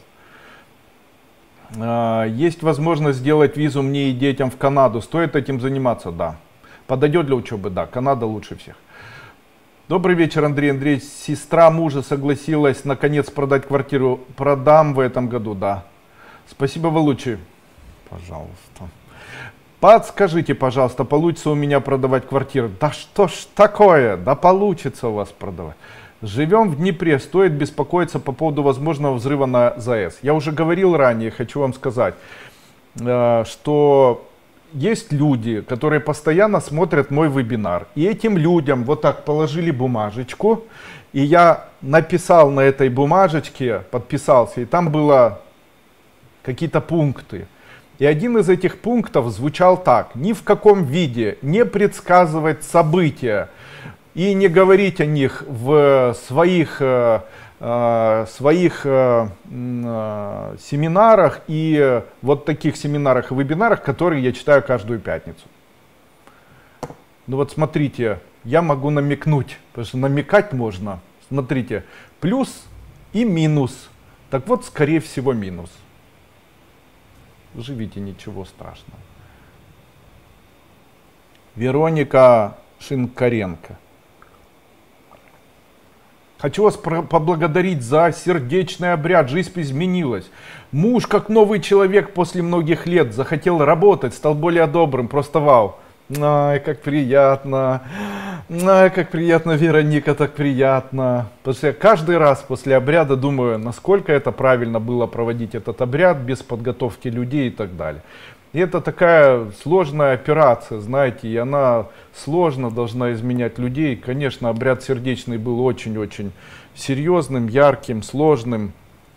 А, есть возможность сделать визу мне и детям в Канаду. Стоит этим заниматься? Да. Подойдет для учебы? Да. Канада лучше всех. Добрый вечер, Андрей Андреевич. Сестра мужа согласилась наконец продать квартиру. Продам в этом году, да. Спасибо, вы лучший. Пожалуйста. Подскажите, пожалуйста, получится у меня продавать квартиру? Да что ж такое? Да получится у вас продавать. Живем в Днепре. Стоит беспокоиться по поводу возможного взрыва на ЗАЭС. Я уже говорил ранее, хочу вам сказать, что... Есть люди, которые постоянно смотрят мой вебинар. И этим людям вот так положили бумажечку. И я написал на этой бумажечке, подписался. И там было какие-то пункты. И один из этих пунктов звучал так. Ни в каком виде не предсказывать события. И не говорить о них в своих... своих э, э, семинарах и вот таких семинарах и вебинарах, которые я читаю каждую пятницу. Ну вот смотрите, я могу намекнуть, потому что намекать можно. Смотрите, плюс и минус. Так вот, скорее всего, минус. Живите, ничего страшного. Вероника Шинкаренко. Хочу вас поблагодарить за сердечный обряд. Жизнь изменилась. Муж, как новый человек после многих лет, захотел работать, стал более добрым. Просто вау. Ай, как приятно. Ай, как приятно, Вероника, так приятно. Потому что я каждый раз после обряда думаю, насколько это правильно было проводить этот обряд без подготовки людей и так далее. И это такая сложная операция, знаете, и она сложно должна изменять людей. Конечно, обряд сердечный был очень-очень серьезным, ярким, сложным.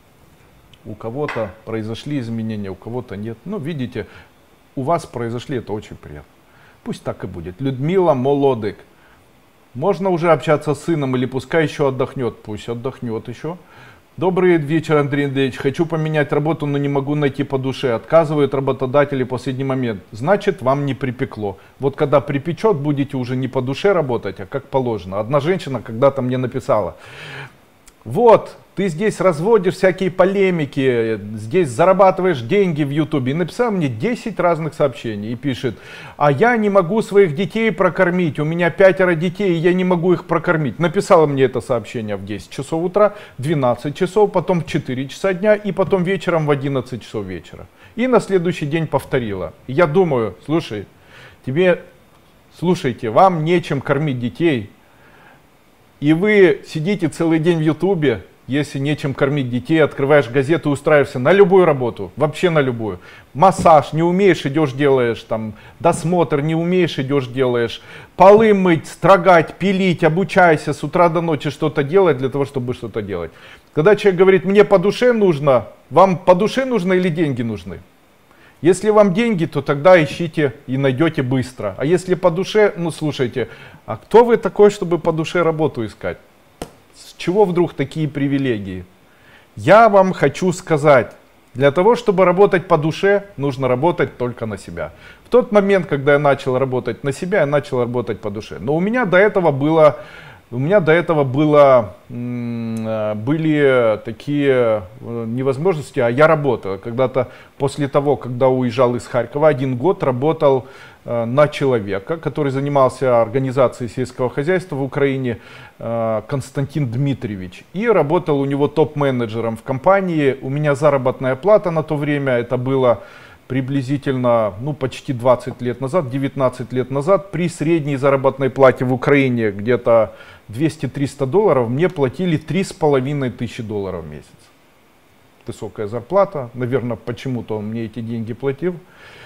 У кого-то произошли изменения, у кого-то нет. Но видите, у вас произошли, это очень приятно. Пусть так и будет. Людмила Молодык. Можно уже общаться с сыном или пускай еще отдохнет? Пусть отдохнет еще. Добрый вечер, Андрей Андреевич. Хочу поменять работу, но не могу найти по душе. Отказывают работодатели в последний момент. Значит, вам не припекло. Вот когда припечет, будете уже не по душе работать, а как положено. Одна женщина когда-то мне написала. Вот, ты здесь разводишь всякие полемики, здесь зарабатываешь деньги в Ютубе. И написал мне десять разных сообщений и пишет, а я не могу своих детей прокормить, у меня пятеро детей, и я не могу их прокормить. Написала мне это сообщение в десять часов утра, двенадцать часов, потом в четыре часа дня и потом вечером в одиннадцать часов вечера. И на следующий день повторила. И я думаю, слушай, тебе, слушайте, вам нечем кормить детей. И вы сидите целый день в Ютубе, если нечем кормить детей, открываешь газету и устраиваешься на любую работу, вообще на любую. Массаж не умеешь, идешь делаешь, там, досмотр не умеешь, идешь делаешь. Полы мыть, строгать, пилить, обучайся с утра до ночи что-то делать для того, чтобы что-то делать. Когда человек говорит, мне по душе нужно, вам по душе нужно или деньги нужны? Если вам деньги, то тогда ищите и найдете быстро. А если по душе, ну слушайте, а кто вы такой, чтобы по душе работу искать? С чего вдруг такие привилегии? Я вам хочу сказать, для того, чтобы работать по душе, нужно работать только на себя. В тот момент, когда я начал работать на себя, я начал работать по душе. Но у меня до этого было... У меня до этого было, были такие невозможности, а я работал. Когда-то после того, когда уезжал из Харькова, один год работал на человека, который занимался организацией сельского хозяйства в Украине, Константин Дмитриевич. И работал у него топ-менеджером в компании. У меня заработная плата на то время, это было приблизительно, ну, почти двадцать лет назад, девятнадцать лет назад, при средней заработной плате в Украине где-то двести-триста долларов, мне платили три с половиной тысячи долларов в месяц. Высокая зарплата, наверное, почему-то он мне эти деньги платил.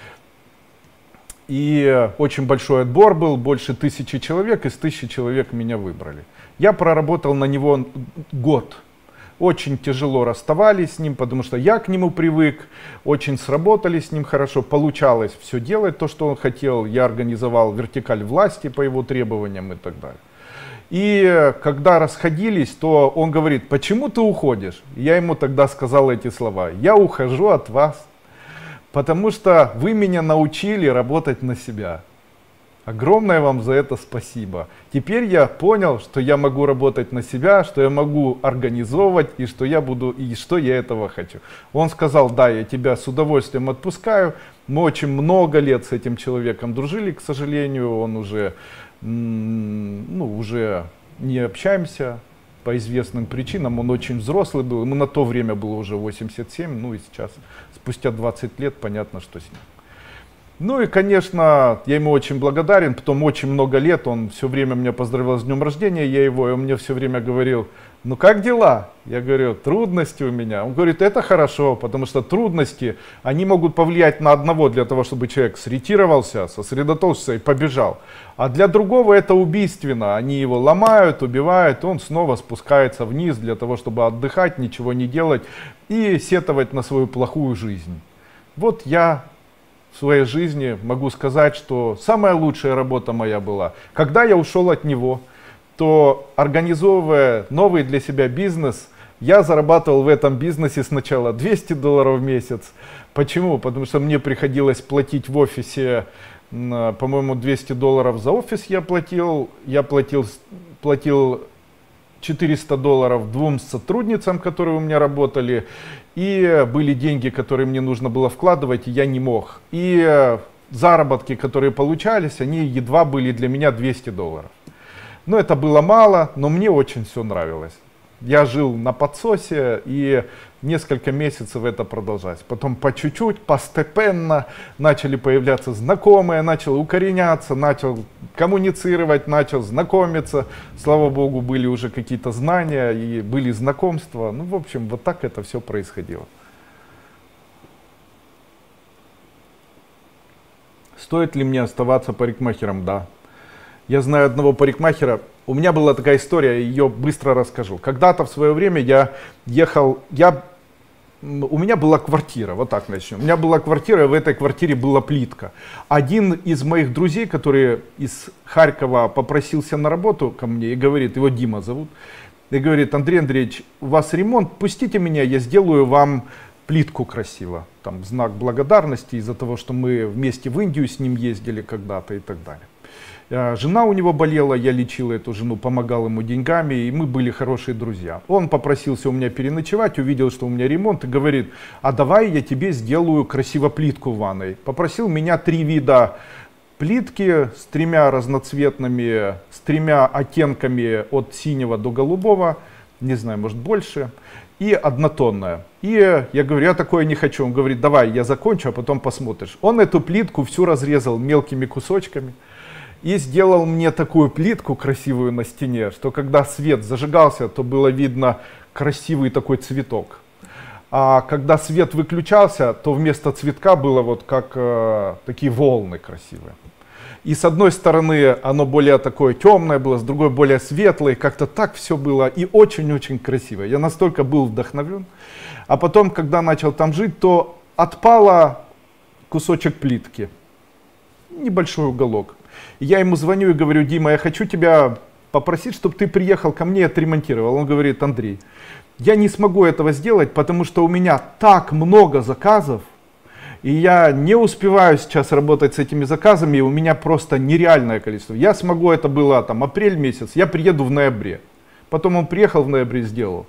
И очень большой отбор был, больше тысячи человек, из тысячи человек меня выбрали. Я проработал на него год. Очень тяжело расставались с ним, потому что я к нему привык, очень сработали с ним хорошо, получалось все делать, то, что он хотел. Я организовал вертикаль власти по его требованиям и так далее. И когда расходились, то он говорит: почему ты уходишь? Я ему тогда сказал эти слова: я ухожу от вас, потому что вы меня научили работать на себя. Огромное вам за это спасибо. Теперь я понял, что я могу работать на себя, что я могу организовывать, и что я буду, и что я этого хочу. Он сказал: да, я тебя с удовольствием отпускаю. Мы очень много лет с этим человеком дружили, к сожалению, он уже, ну, уже не общаемся по известным причинам. Он очень взрослый был, ему на то время было уже восемьдесят семь, ну и сейчас, спустя двадцать лет, понятно, что с ним. Ну и, конечно, я ему очень благодарен, потом очень много лет он все время меня поздравлял с днем рождения, я его, и он мне все время говорил: ну как дела? Я говорю: трудности у меня. Он говорит: это хорошо, потому что трудности, они могут повлиять на одного для того, чтобы человек сориентировался, сосредоточился и побежал. А для другого это убийственно, они его ломают, убивают, он снова спускается вниз для того, чтобы отдыхать, ничего не делать и сетовать на свою плохую жизнь. Вот я в своей жизни могу сказать, что самая лучшая работа моя была, когда я ушел от него, то, организовывая новый для себя бизнес, я зарабатывал в этом бизнесе сначала двести долларов в месяц. Почему? Потому что мне приходилось платить в офисе, по-моему, двести долларов за офис я платил, я платил, платил четыреста долларов двум сотрудницам, которые у меня работали, и были деньги, которые мне нужно было вкладывать, и я не мог. И заработки, которые получались, они едва были для меня двести долларов. Но это было мало, но мне очень все нравилось. Я жил на подсосе, и несколько месяцев это продолжалось. Потом по чуть-чуть, постепенно начали появляться знакомые, начал укореняться, начал коммуницировать, начал знакомиться. Слава богу, были уже какие-то знания и были знакомства. Ну, в общем, вот так это все происходило. Стоит ли мне оставаться парикмахером? Да. Я знаю одного парикмахера. У меня была такая история, ее быстро расскажу. Когда-то в свое время я ехал, я, у меня была квартира, вот так начнем. У меня была квартира, и в этой квартире была плитка. Один из моих друзей, который из Харькова попросился на работу ко мне и говорит, его Дима зовут, и говорит: Андрей Андреевич, у вас ремонт, пустите меня, я сделаю вам плитку красиво. Там в знак благодарности из-за того, что мы вместе в Индию с ним ездили когда-то и так далее. Жена у него болела, я лечил эту жену, помогал ему деньгами, и мы были хорошие друзья. Он попросился у меня переночевать, увидел, что у меня ремонт, и говорит: а давай я тебе сделаю красиво плитку в ванной. Попросил меня три вида плитки с тремя разноцветными, с тремя оттенками от синего до голубого, не знаю, может больше, и однотонная. И я говорю: я такое не хочу. Он говорит: давай, я закончу, а потом посмотришь. Он эту плитку всю разрезал мелкими кусочками и сделал мне такую плитку красивую на стене, что когда свет зажигался, то было видно красивый такой цветок. А когда свет выключался, то вместо цветка было вот как э, такие волны красивые. И с одной стороны оно более такое темное было, с другой более светлое, как-то так все было и очень-очень красиво. Я настолько был вдохновлен. А потом, когда начал там жить, то отпало кусочек плитки, небольшой уголок. Я ему звоню и говорю: Дима, я хочу тебя попросить, чтобы ты приехал ко мне и отремонтировал. Он говорит: Андрей, я не смогу этого сделать, потому что у меня так много заказов, и я не успеваю сейчас работать с этими заказами, и у меня просто нереальное количество. Я смогу, это было там апрель месяц, я приеду в ноябре. Потом он приехал в ноябре, сделал.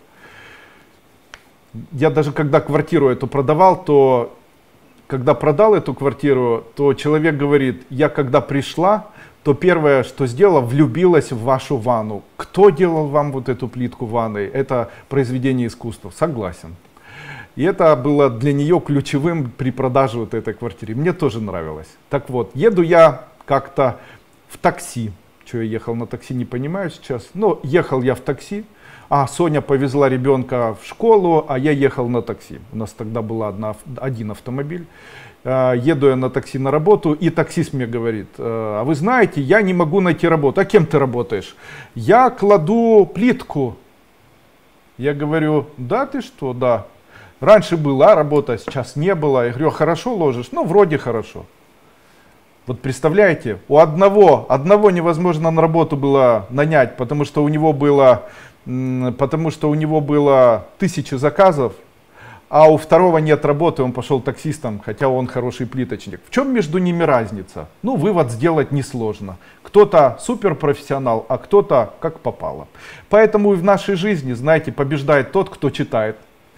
Я даже когда квартиру эту продавал, то когда продал эту квартиру, то человек говорит: я когда пришла, то первое, что сделала, влюбилась в вашу ванну. Кто делал вам вот эту плитку в ванной? Это произведение искусства. Согласен. И это было для нее ключевым при продаже вот этой квартиры. Мне тоже нравилось. Так вот, еду я как-то в такси. Что я ехал на такси, не понимаю сейчас. Но ехал я в такси. А Соня повезла ребенка в школу, а я ехал на такси. У нас тогда был один автомобиль. Еду я на такси на работу, и таксист мне говорит: а вы знаете, я не могу найти работу. А кем ты работаешь? Я кладу плитку. Я говорю: да ты что, да. Раньше была работа, сейчас не было. Я говорю: хорошо ложишь? Ну, вроде хорошо. Вот представляете, у одного, одного невозможно на работу было нанять, потому что у него было, потому что у него было тысячи заказов, а у второго нет работы, он пошел таксистом, хотя он хороший плиточник. В чем между ними разница? Ну, вывод сделать несложно. Кто-то суперпрофессионал, а кто-то как попало. Поэтому и в нашей жизни, знаете, побеждает тот, кто читает.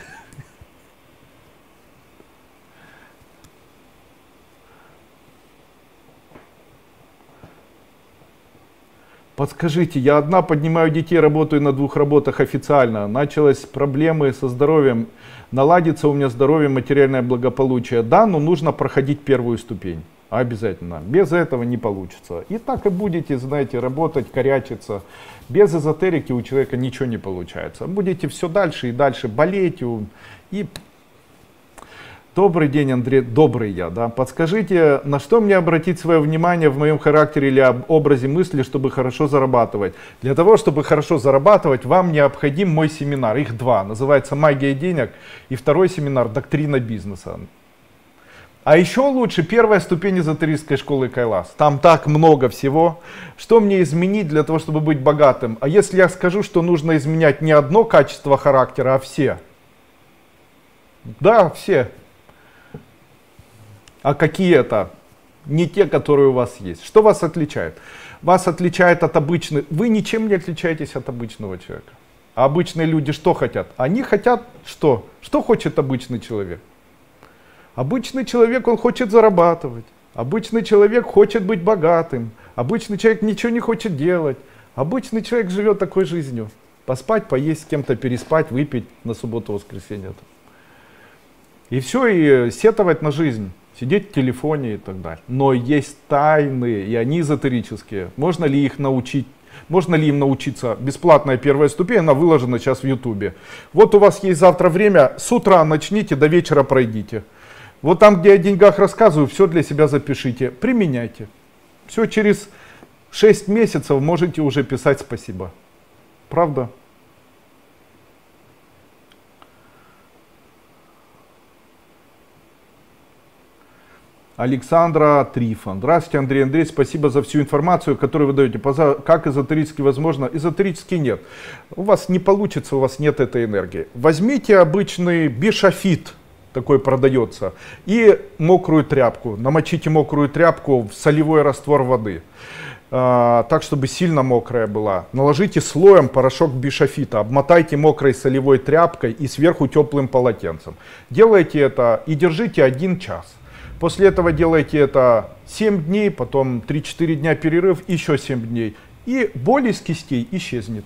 Подскажите, я одна поднимаю детей, работаю на двух работах официально. Началась проблемы со здоровьем. Наладится у меня здоровье, материальное благополучие. Да, но нужно проходить первую ступень. Обязательно. Без этого не получится. И так и будете, знаете, работать, корячиться. Без эзотерики у человека ничего не получается. Будете все дальше и дальше болеть. И... Добрый день, Андрей. Добрый я, да. Подскажите, на что мне обратить свое внимание в моем характере или об образе мысли, чтобы хорошо зарабатывать? Для того, чтобы хорошо зарабатывать, вам необходим мой семинар. Их два. Называется «Магия денег». И второй семинар «Доктрина бизнеса». А еще лучше первая ступень эзотерической школы Кайлас. Там так много всего. Что мне изменить для того, чтобы быть богатым? А если я скажу, что нужно изменять не одно качество характера, а все? Да, все. А какие это? Не те, которые у вас есть. Что вас отличает? Вас отличает от обычных... Вы ничем не отличаетесь от обычного человека. А обычные люди что хотят? Они хотят что? Что хочет обычный человек? Обычный человек, он хочет зарабатывать. Обычный человек хочет быть богатым. Обычный человек ничего не хочет делать. Обычный человек живет такой жизнью. Поспать, поесть, с кем-то переспать, выпить на субботу-воскресенье. И все, и сетовать на жизнь. Сидеть в телефоне и так далее. Но есть тайны, и они эзотерические. Можно ли их научить? Можно ли им научиться? Бесплатная первая ступень, она выложена сейчас в Ютубе. Вот у вас есть завтра время, с утра начните, до вечера пройдите. Вот там, где я о деньгах рассказываю, все для себя запишите, применяйте. Все, через шесть месяцев можете уже писать спасибо. Правда? Александра Трифон. Здравствуйте, Андрей Андреевич, спасибо за всю информацию, которую вы даете. Как эзотерически возможно? Эзотерически нет. У вас не получится, у вас нет этой энергии. Возьмите обычный бишофит, такой продается, и мокрую тряпку. Намочите мокрую тряпку в солевой раствор воды. Так, чтобы сильно мокрая была. Наложите слоем порошок бишофита, обмотайте мокрой солевой тряпкой и сверху теплым полотенцем. Делайте это и держите один час. После этого делайте это семь дней, потом три-четыре дня перерыв, еще семь дней. И боль из кистей исчезнет.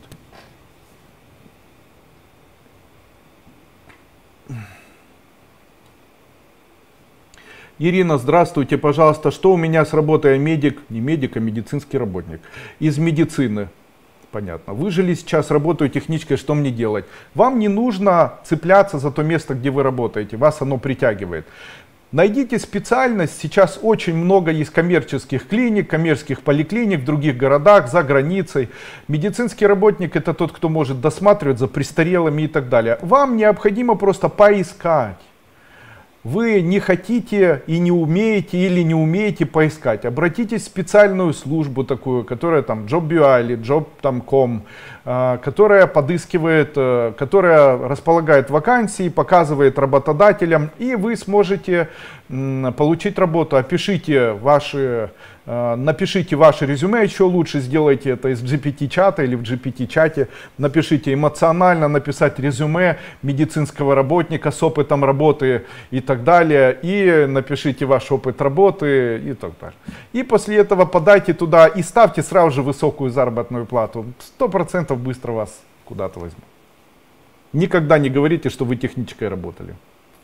Ирина, здравствуйте, пожалуйста, что у меня с работой? Я медик, не медик, а медицинский работник. Из медицины. Понятно. Вы жили сейчас, работаю техничкой, что мне делать? Вам не нужно цепляться за то место, где вы работаете, вас оно притягивает. Найдите специальность, сейчас очень много есть коммерческих клиник, коммерческих поликлиник в других городах, за границей. Медицинский работник — это тот, кто может досматривать за престарелыми и так далее. Вам необходимо просто поискать. Вы не хотите и не умеете или не умеете поискать. Обратитесь в специальную службу такую, которая там Job.ua или Job точка com, которая подыскивает, которая располагает вакансии, показывает работодателям, и вы сможете получить работу. Опишите ваши, напишите ваше резюме, еще лучше сделайте это из джи пи ти-чата или в джи пи ти-чате. Напишите эмоционально, написать резюме медицинского работника с опытом работы и так далее. И напишите ваш опыт работы и так далее. И после этого подайте туда и ставьте сразу же высокую заработную плату. сто процентов быстро вас куда-то возьмут. Никогда не говорите, что вы техничкой работали.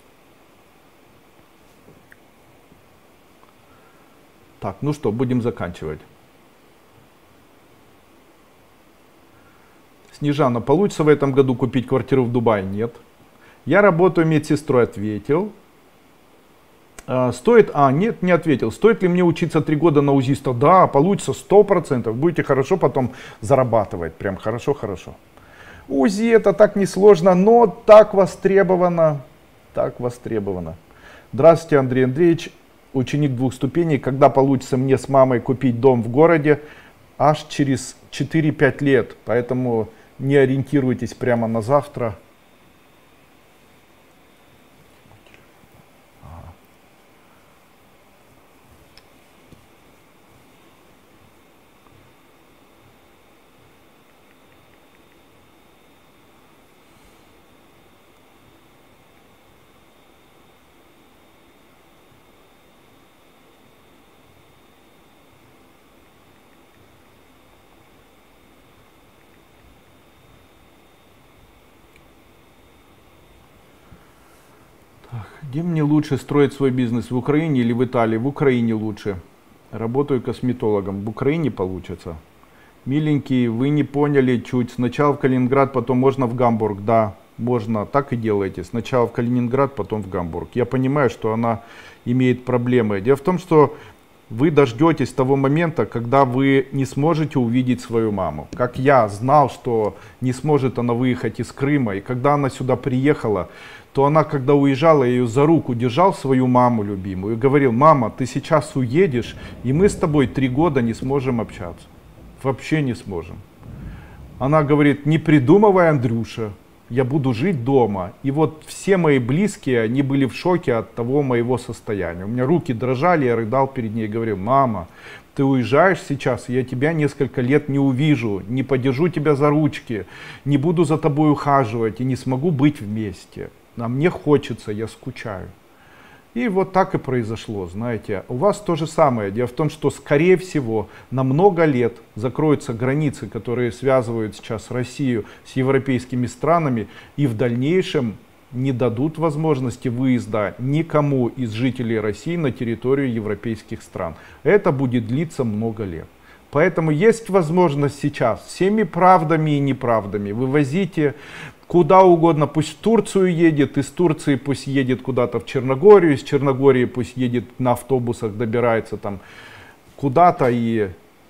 Так, ну что, будем заканчивать. Снежана, получится в этом году купить квартиру в Дубае? Нет. Я работаю медсестрой, ответил. А, стоит, а нет, не ответил. Стоит ли мне учиться три года на УЗИста? Да, получится сто процентов. Будете хорошо потом зарабатывать. Прям хорошо-хорошо. УЗИ это так несложно, но так востребовано. Так востребовано. Здравствуйте, Андрей Андреевич. ученик двух ступеней, когда получится мне с мамой купить дом в городе, аж через четыре-пять лет. Поэтому не ориентируйтесь прямо на завтра. Где мне лучше строить свой бизнес? В Украине или в Италии? В Украине лучше. Работаю косметологом. В Украине получится. Миленький, вы не поняли чуть. Сначала в Калининград, потом можно в Гамбург. Да, можно. Так и делайте. Сначала в Калининград, потом в Гамбург. Я понимаю, что она имеет проблемы. Дело в том, что вы дождетесь того момента, когда вы не сможете увидеть свою маму. Как я знал, что не сможет она выехать из Крыма. И когда она сюда приехала, то она, когда уезжала, я ее за руку держал, свою маму любимую, и говорил: мама, ты сейчас уедешь, и мы с тобой три года не сможем общаться. Вообще не сможем. Она говорит: не придумывай, Андрюша, я буду жить дома. И вот все мои близкие, они были в шоке от того моего состояния. У меня руки дрожали, я рыдал перед ней и говорил: мама, ты уезжаешь сейчас, я тебя несколько лет не увижу, не подержу тебя за ручки, не буду за тобой ухаживать и не смогу быть вместе. А мне хочется, я скучаю. И вот так и произошло, знаете. У вас то же самое. Дело в том, что, скорее всего, на много лет закроются границы, которые связывают сейчас Россию с европейскими странами, и в дальнейшем не дадут возможности выезда никому из жителей России на территорию европейских стран. Это будет длиться много лет. Поэтому есть возможность сейчас всеми правдами и неправдами вывозите куда угодно, пусть в Турцию едет, из Турции пусть едет куда-то в Черногорию, из Черногории пусть едет на автобусах, добирается там куда-то, и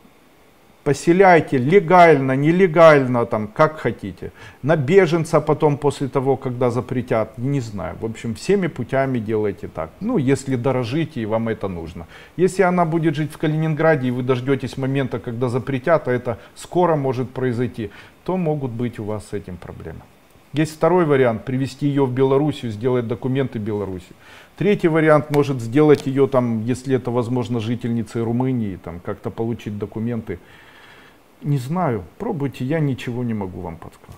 поселяйте легально, нелегально, там, как хотите. На беженца потом, после того, когда запретят, не знаю. В общем, всеми путями делайте так. Ну, если дорожите и вам это нужно. Если она будет жить в Калининграде, и вы дождетесь момента, когда запретят, а это скоро может произойти, то могут быть у вас с этим проблемы. Есть второй вариант: привезти ее в Белоруссию, сделать документы в Беларуси. Третий вариант: может сделать ее там, если это возможно, жительницей Румынии, там как-то получить документы. Не знаю, пробуйте, я ничего не могу вам подсказать.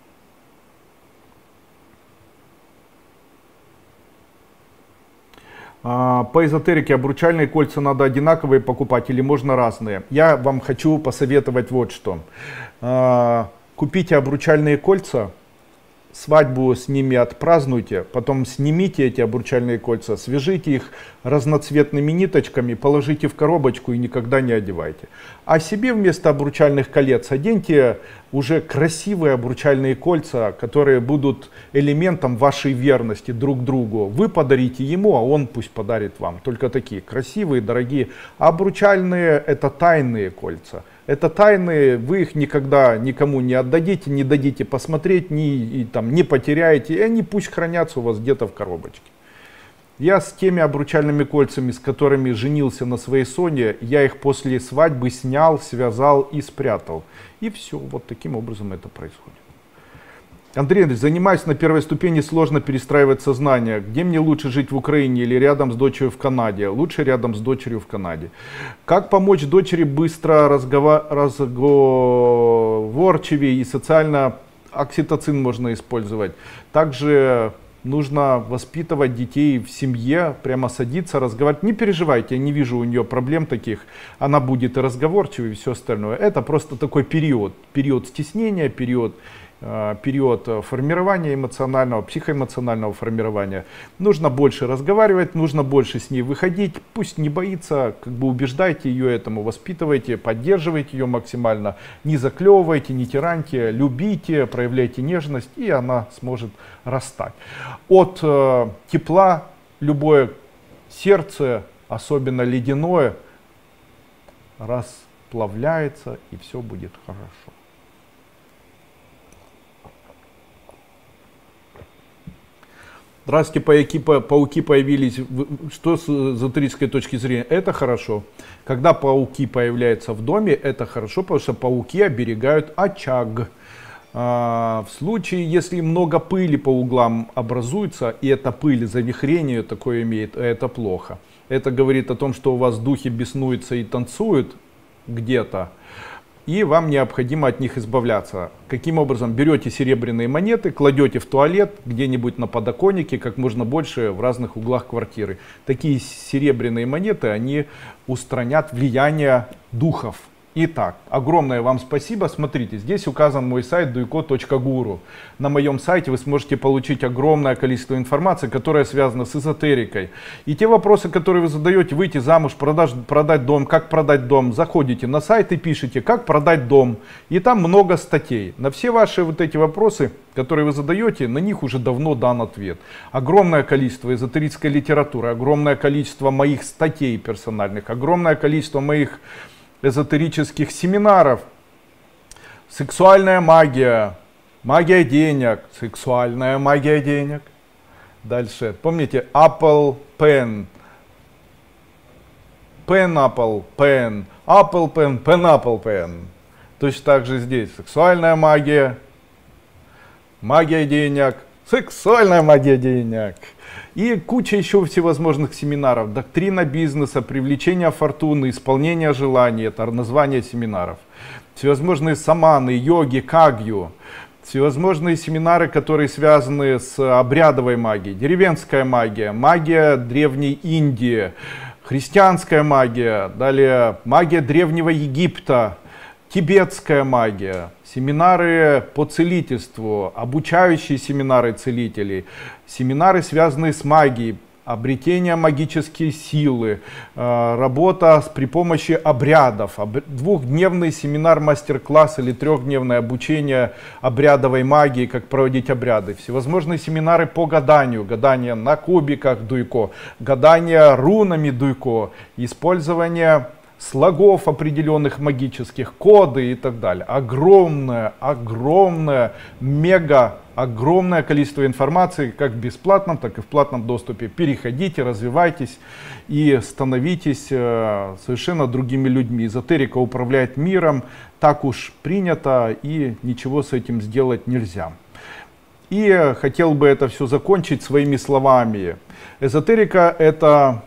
А, по эзотерике обручальные кольца надо одинаковые покупать или можно разные? Я вам хочу посоветовать вот что. А, купите обручальные кольца, свадьбу с ними отпразднуйте, потом снимите эти обручальные кольца, свяжите их разноцветными ниточками, положите в коробочку и никогда не одевайте. А себе вместо обручальных колец оденьте уже красивые обручальные кольца, которые будут элементом вашей верности друг другу. Вы подарите ему, а он пусть подарит вам. Только такие красивые, дорогие. А обручальные — это тайные кольца. Это тайны, вы их никогда никому не отдадите, не дадите посмотреть, не, и, там, не потеряете, и они пусть хранятся у вас где-то в коробочке. Я с теми обручальными кольцами, с которыми женился на своей Соне, я их после свадьбы снял, связал и спрятал. И все, вот таким образом это происходит. Андрей Андреевич, занимаясь на первой ступени, сложно перестраивать сознание. Где мне лучше жить, в Украине или рядом с дочерью в Канаде? Лучше рядом с дочерью в Канаде. Как помочь дочери быстро разговор... разговорчивее и социально? Окситоцин можно использовать. Также нужно воспитывать детей в семье, прямо садиться, разговаривать. Не переживайте, я не вижу у нее проблем таких. Она будет и разговорчивой, и все остальное. Это просто такой период. Период стеснения, период... период формирования эмоционального, психоэмоционального формирования. Нужно больше разговаривать, нужно больше с ней выходить. Пусть не боится, как бы убеждайте ее этому, воспитывайте, поддерживайте ее максимально. Не заклевывайте, не тираньте, любите, проявляйте нежность, и она сможет растать. От э, тепла любое сердце, особенно ледяное, расплавляется, и все будет хорошо. Здравствуйте, пауки, пауки появились. Что с эзотерической точки зрения? Это хорошо. Когда пауки появляются в доме, это хорошо, потому что пауки оберегают очаг. В случае, если много пыли по углам образуется, и эта пыль завихрение такое имеет, это плохо. Это говорит о том, что у вас духи беснуются и танцуют где-то, и вам необходимо от них избавляться. Каким образом? Берете серебряные монеты, кладете в туалет где-нибудь на подоконнике, как можно больше в разных углах квартиры. Такие серебряные монеты, они устранят влияние духов. Итак, огромное вам спасибо. Смотрите, здесь указан мой сайт дуйко точка гуру. На моем сайте вы сможете получить огромное количество информации, которая связана с эзотерикой. И те вопросы, которые вы задаете, выйти замуж, продаж, продать дом, как продать дом, заходите на сайт и пишите, как продать дом. И там много статей. На все ваши вот эти вопросы, которые вы задаете, на них уже давно дан ответ. Огромное количество эзотерической литературы, огромное количество моих статей персональных, огромное количество моих эзотерических семинаров. Сексуальная магия, магия денег, сексуальная магия денег. Дальше, помните, Apple Pen, Pineapple Pen, Apple Pen, Pineapple Pen. Точно так же здесь сексуальная магия, магия денег, сексуальная магия денег. И куча еще всевозможных семинаров. Доктрина бизнеса, привлечение фортуны, исполнение желаний. Это название семинаров. Всевозможные саманы, йоги, кагью. Всевозможные семинары, которые связаны с обрядовой магией. Деревенская магия, магия древней Индии, христианская магия. Далее магия древнего Египта, тибетская магия. Семинары по целительству, обучающие семинары целителей, семинары, связанные с магией, обретение магической силы, работа с, при помощи обрядов, двухдневный семинар, мастер-класс или трехдневное обучение обрядовой магии, как проводить обряды, всевозможные семинары по гаданию, гадание на кубиках дуйко, гадание рунами дуйко, использование слогов определенных магических, коды и так далее. Огромное, огромное, мега, огромное количество информации, как в бесплатном, так и в платном доступе. Переходите, развивайтесь и становитесь э, совершенно другими людьми. Эзотерика управляет миром, так уж принято, и ничего с этим сделать нельзя. И хотел бы это все закончить своими словами. Эзотерика — это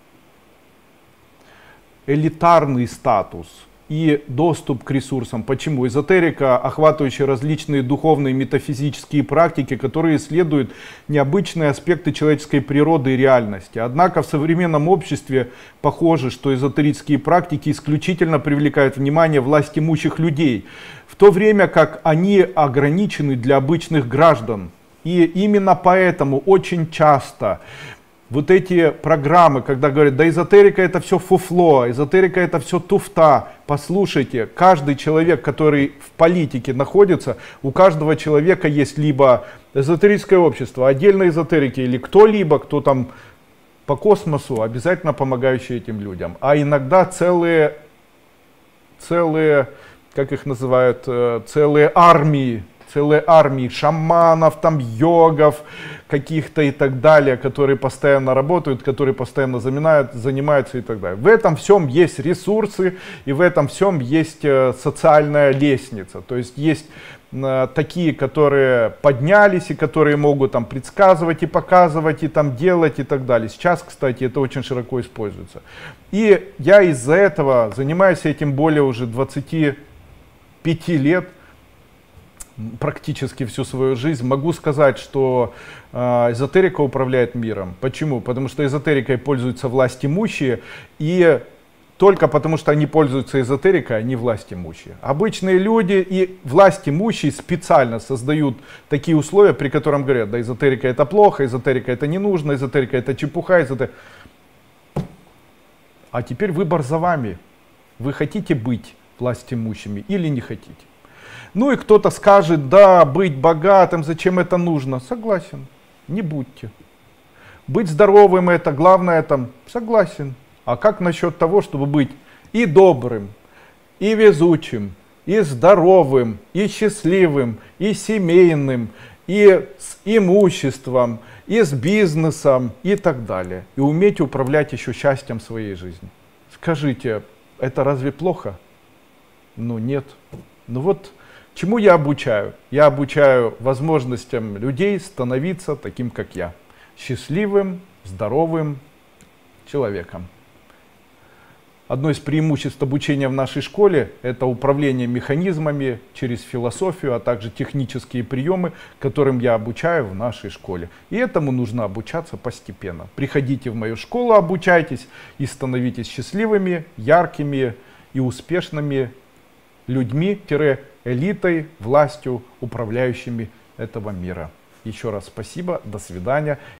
элитарный статус и доступ к ресурсам. Почему? Эзотерика, охватывающая различные духовные метафизические практики, которые исследуют необычные аспекты человеческой природы и реальности. Однако в современном обществе похоже, что эзотерические практики исключительно привлекают внимание власть имущих людей, в то время как они ограничены для обычных граждан. И именно поэтому очень часто вот эти программы, когда говорят, да эзотерика это все фуфло, эзотерика это все туфта. Послушайте, каждый человек, который в политике находится, у каждого человека есть либо эзотерическое общество, отдельно эзотерики, или кто-либо, кто там по космосу, обязательно помогающий этим людям. А иногда целые, целые, как их называют, целые армии, целые армии шаманов, там, йогов каких-то и так далее, которые постоянно работают, которые постоянно занимают, занимаются и так далее. В этом всем есть ресурсы, и в этом всем есть социальная лестница. То есть есть такие, которые поднялись и которые могут там предсказывать и показывать, и там делать и так далее. Сейчас, кстати, это очень широко используется. И я из-за этого занимаюсь этим более уже двадцати пяти лет, практически всю свою жизнь. Могу сказать, что э, эзотерика управляет миром. Почему? Потому что эзотерикой пользуются власть имущие, и только потому, что они пользуются эзотерикой, они власть имущие. Обычные люди и власть имущие специально создают такие условия, при котором говорят, да эзотерика это плохо, эзотерика это не нужно, эзотерика это чепуха, эзотерика... А теперь выбор за вами. Вы хотите быть власть имущими или не хотите? Ну и кто-то скажет, да, быть богатым, зачем это нужно? Согласен, не будьте. Быть здоровым это, главное там, согласен. А как насчет того, чтобы быть и добрым, и везучим, и здоровым, и счастливым, и семейным, и с имуществом, и с бизнесом, и так далее. И уметь управлять еще счастьем своей жизни. Скажите, это разве плохо? Ну нет. Ну вот, чему я обучаю? Я обучаю возможностям людей становиться таким, как я. Счастливым, здоровым человеком. Одно из преимуществ обучения в нашей школе – это управление механизмами через философию, а также технические приемы, которым я обучаю в нашей школе. И этому нужно обучаться постепенно. Приходите в мою школу, обучайтесь и становитесь счастливыми, яркими и успешными людьми-элитой, властью, управляющими этого мира. Еще раз спасибо, до свидания.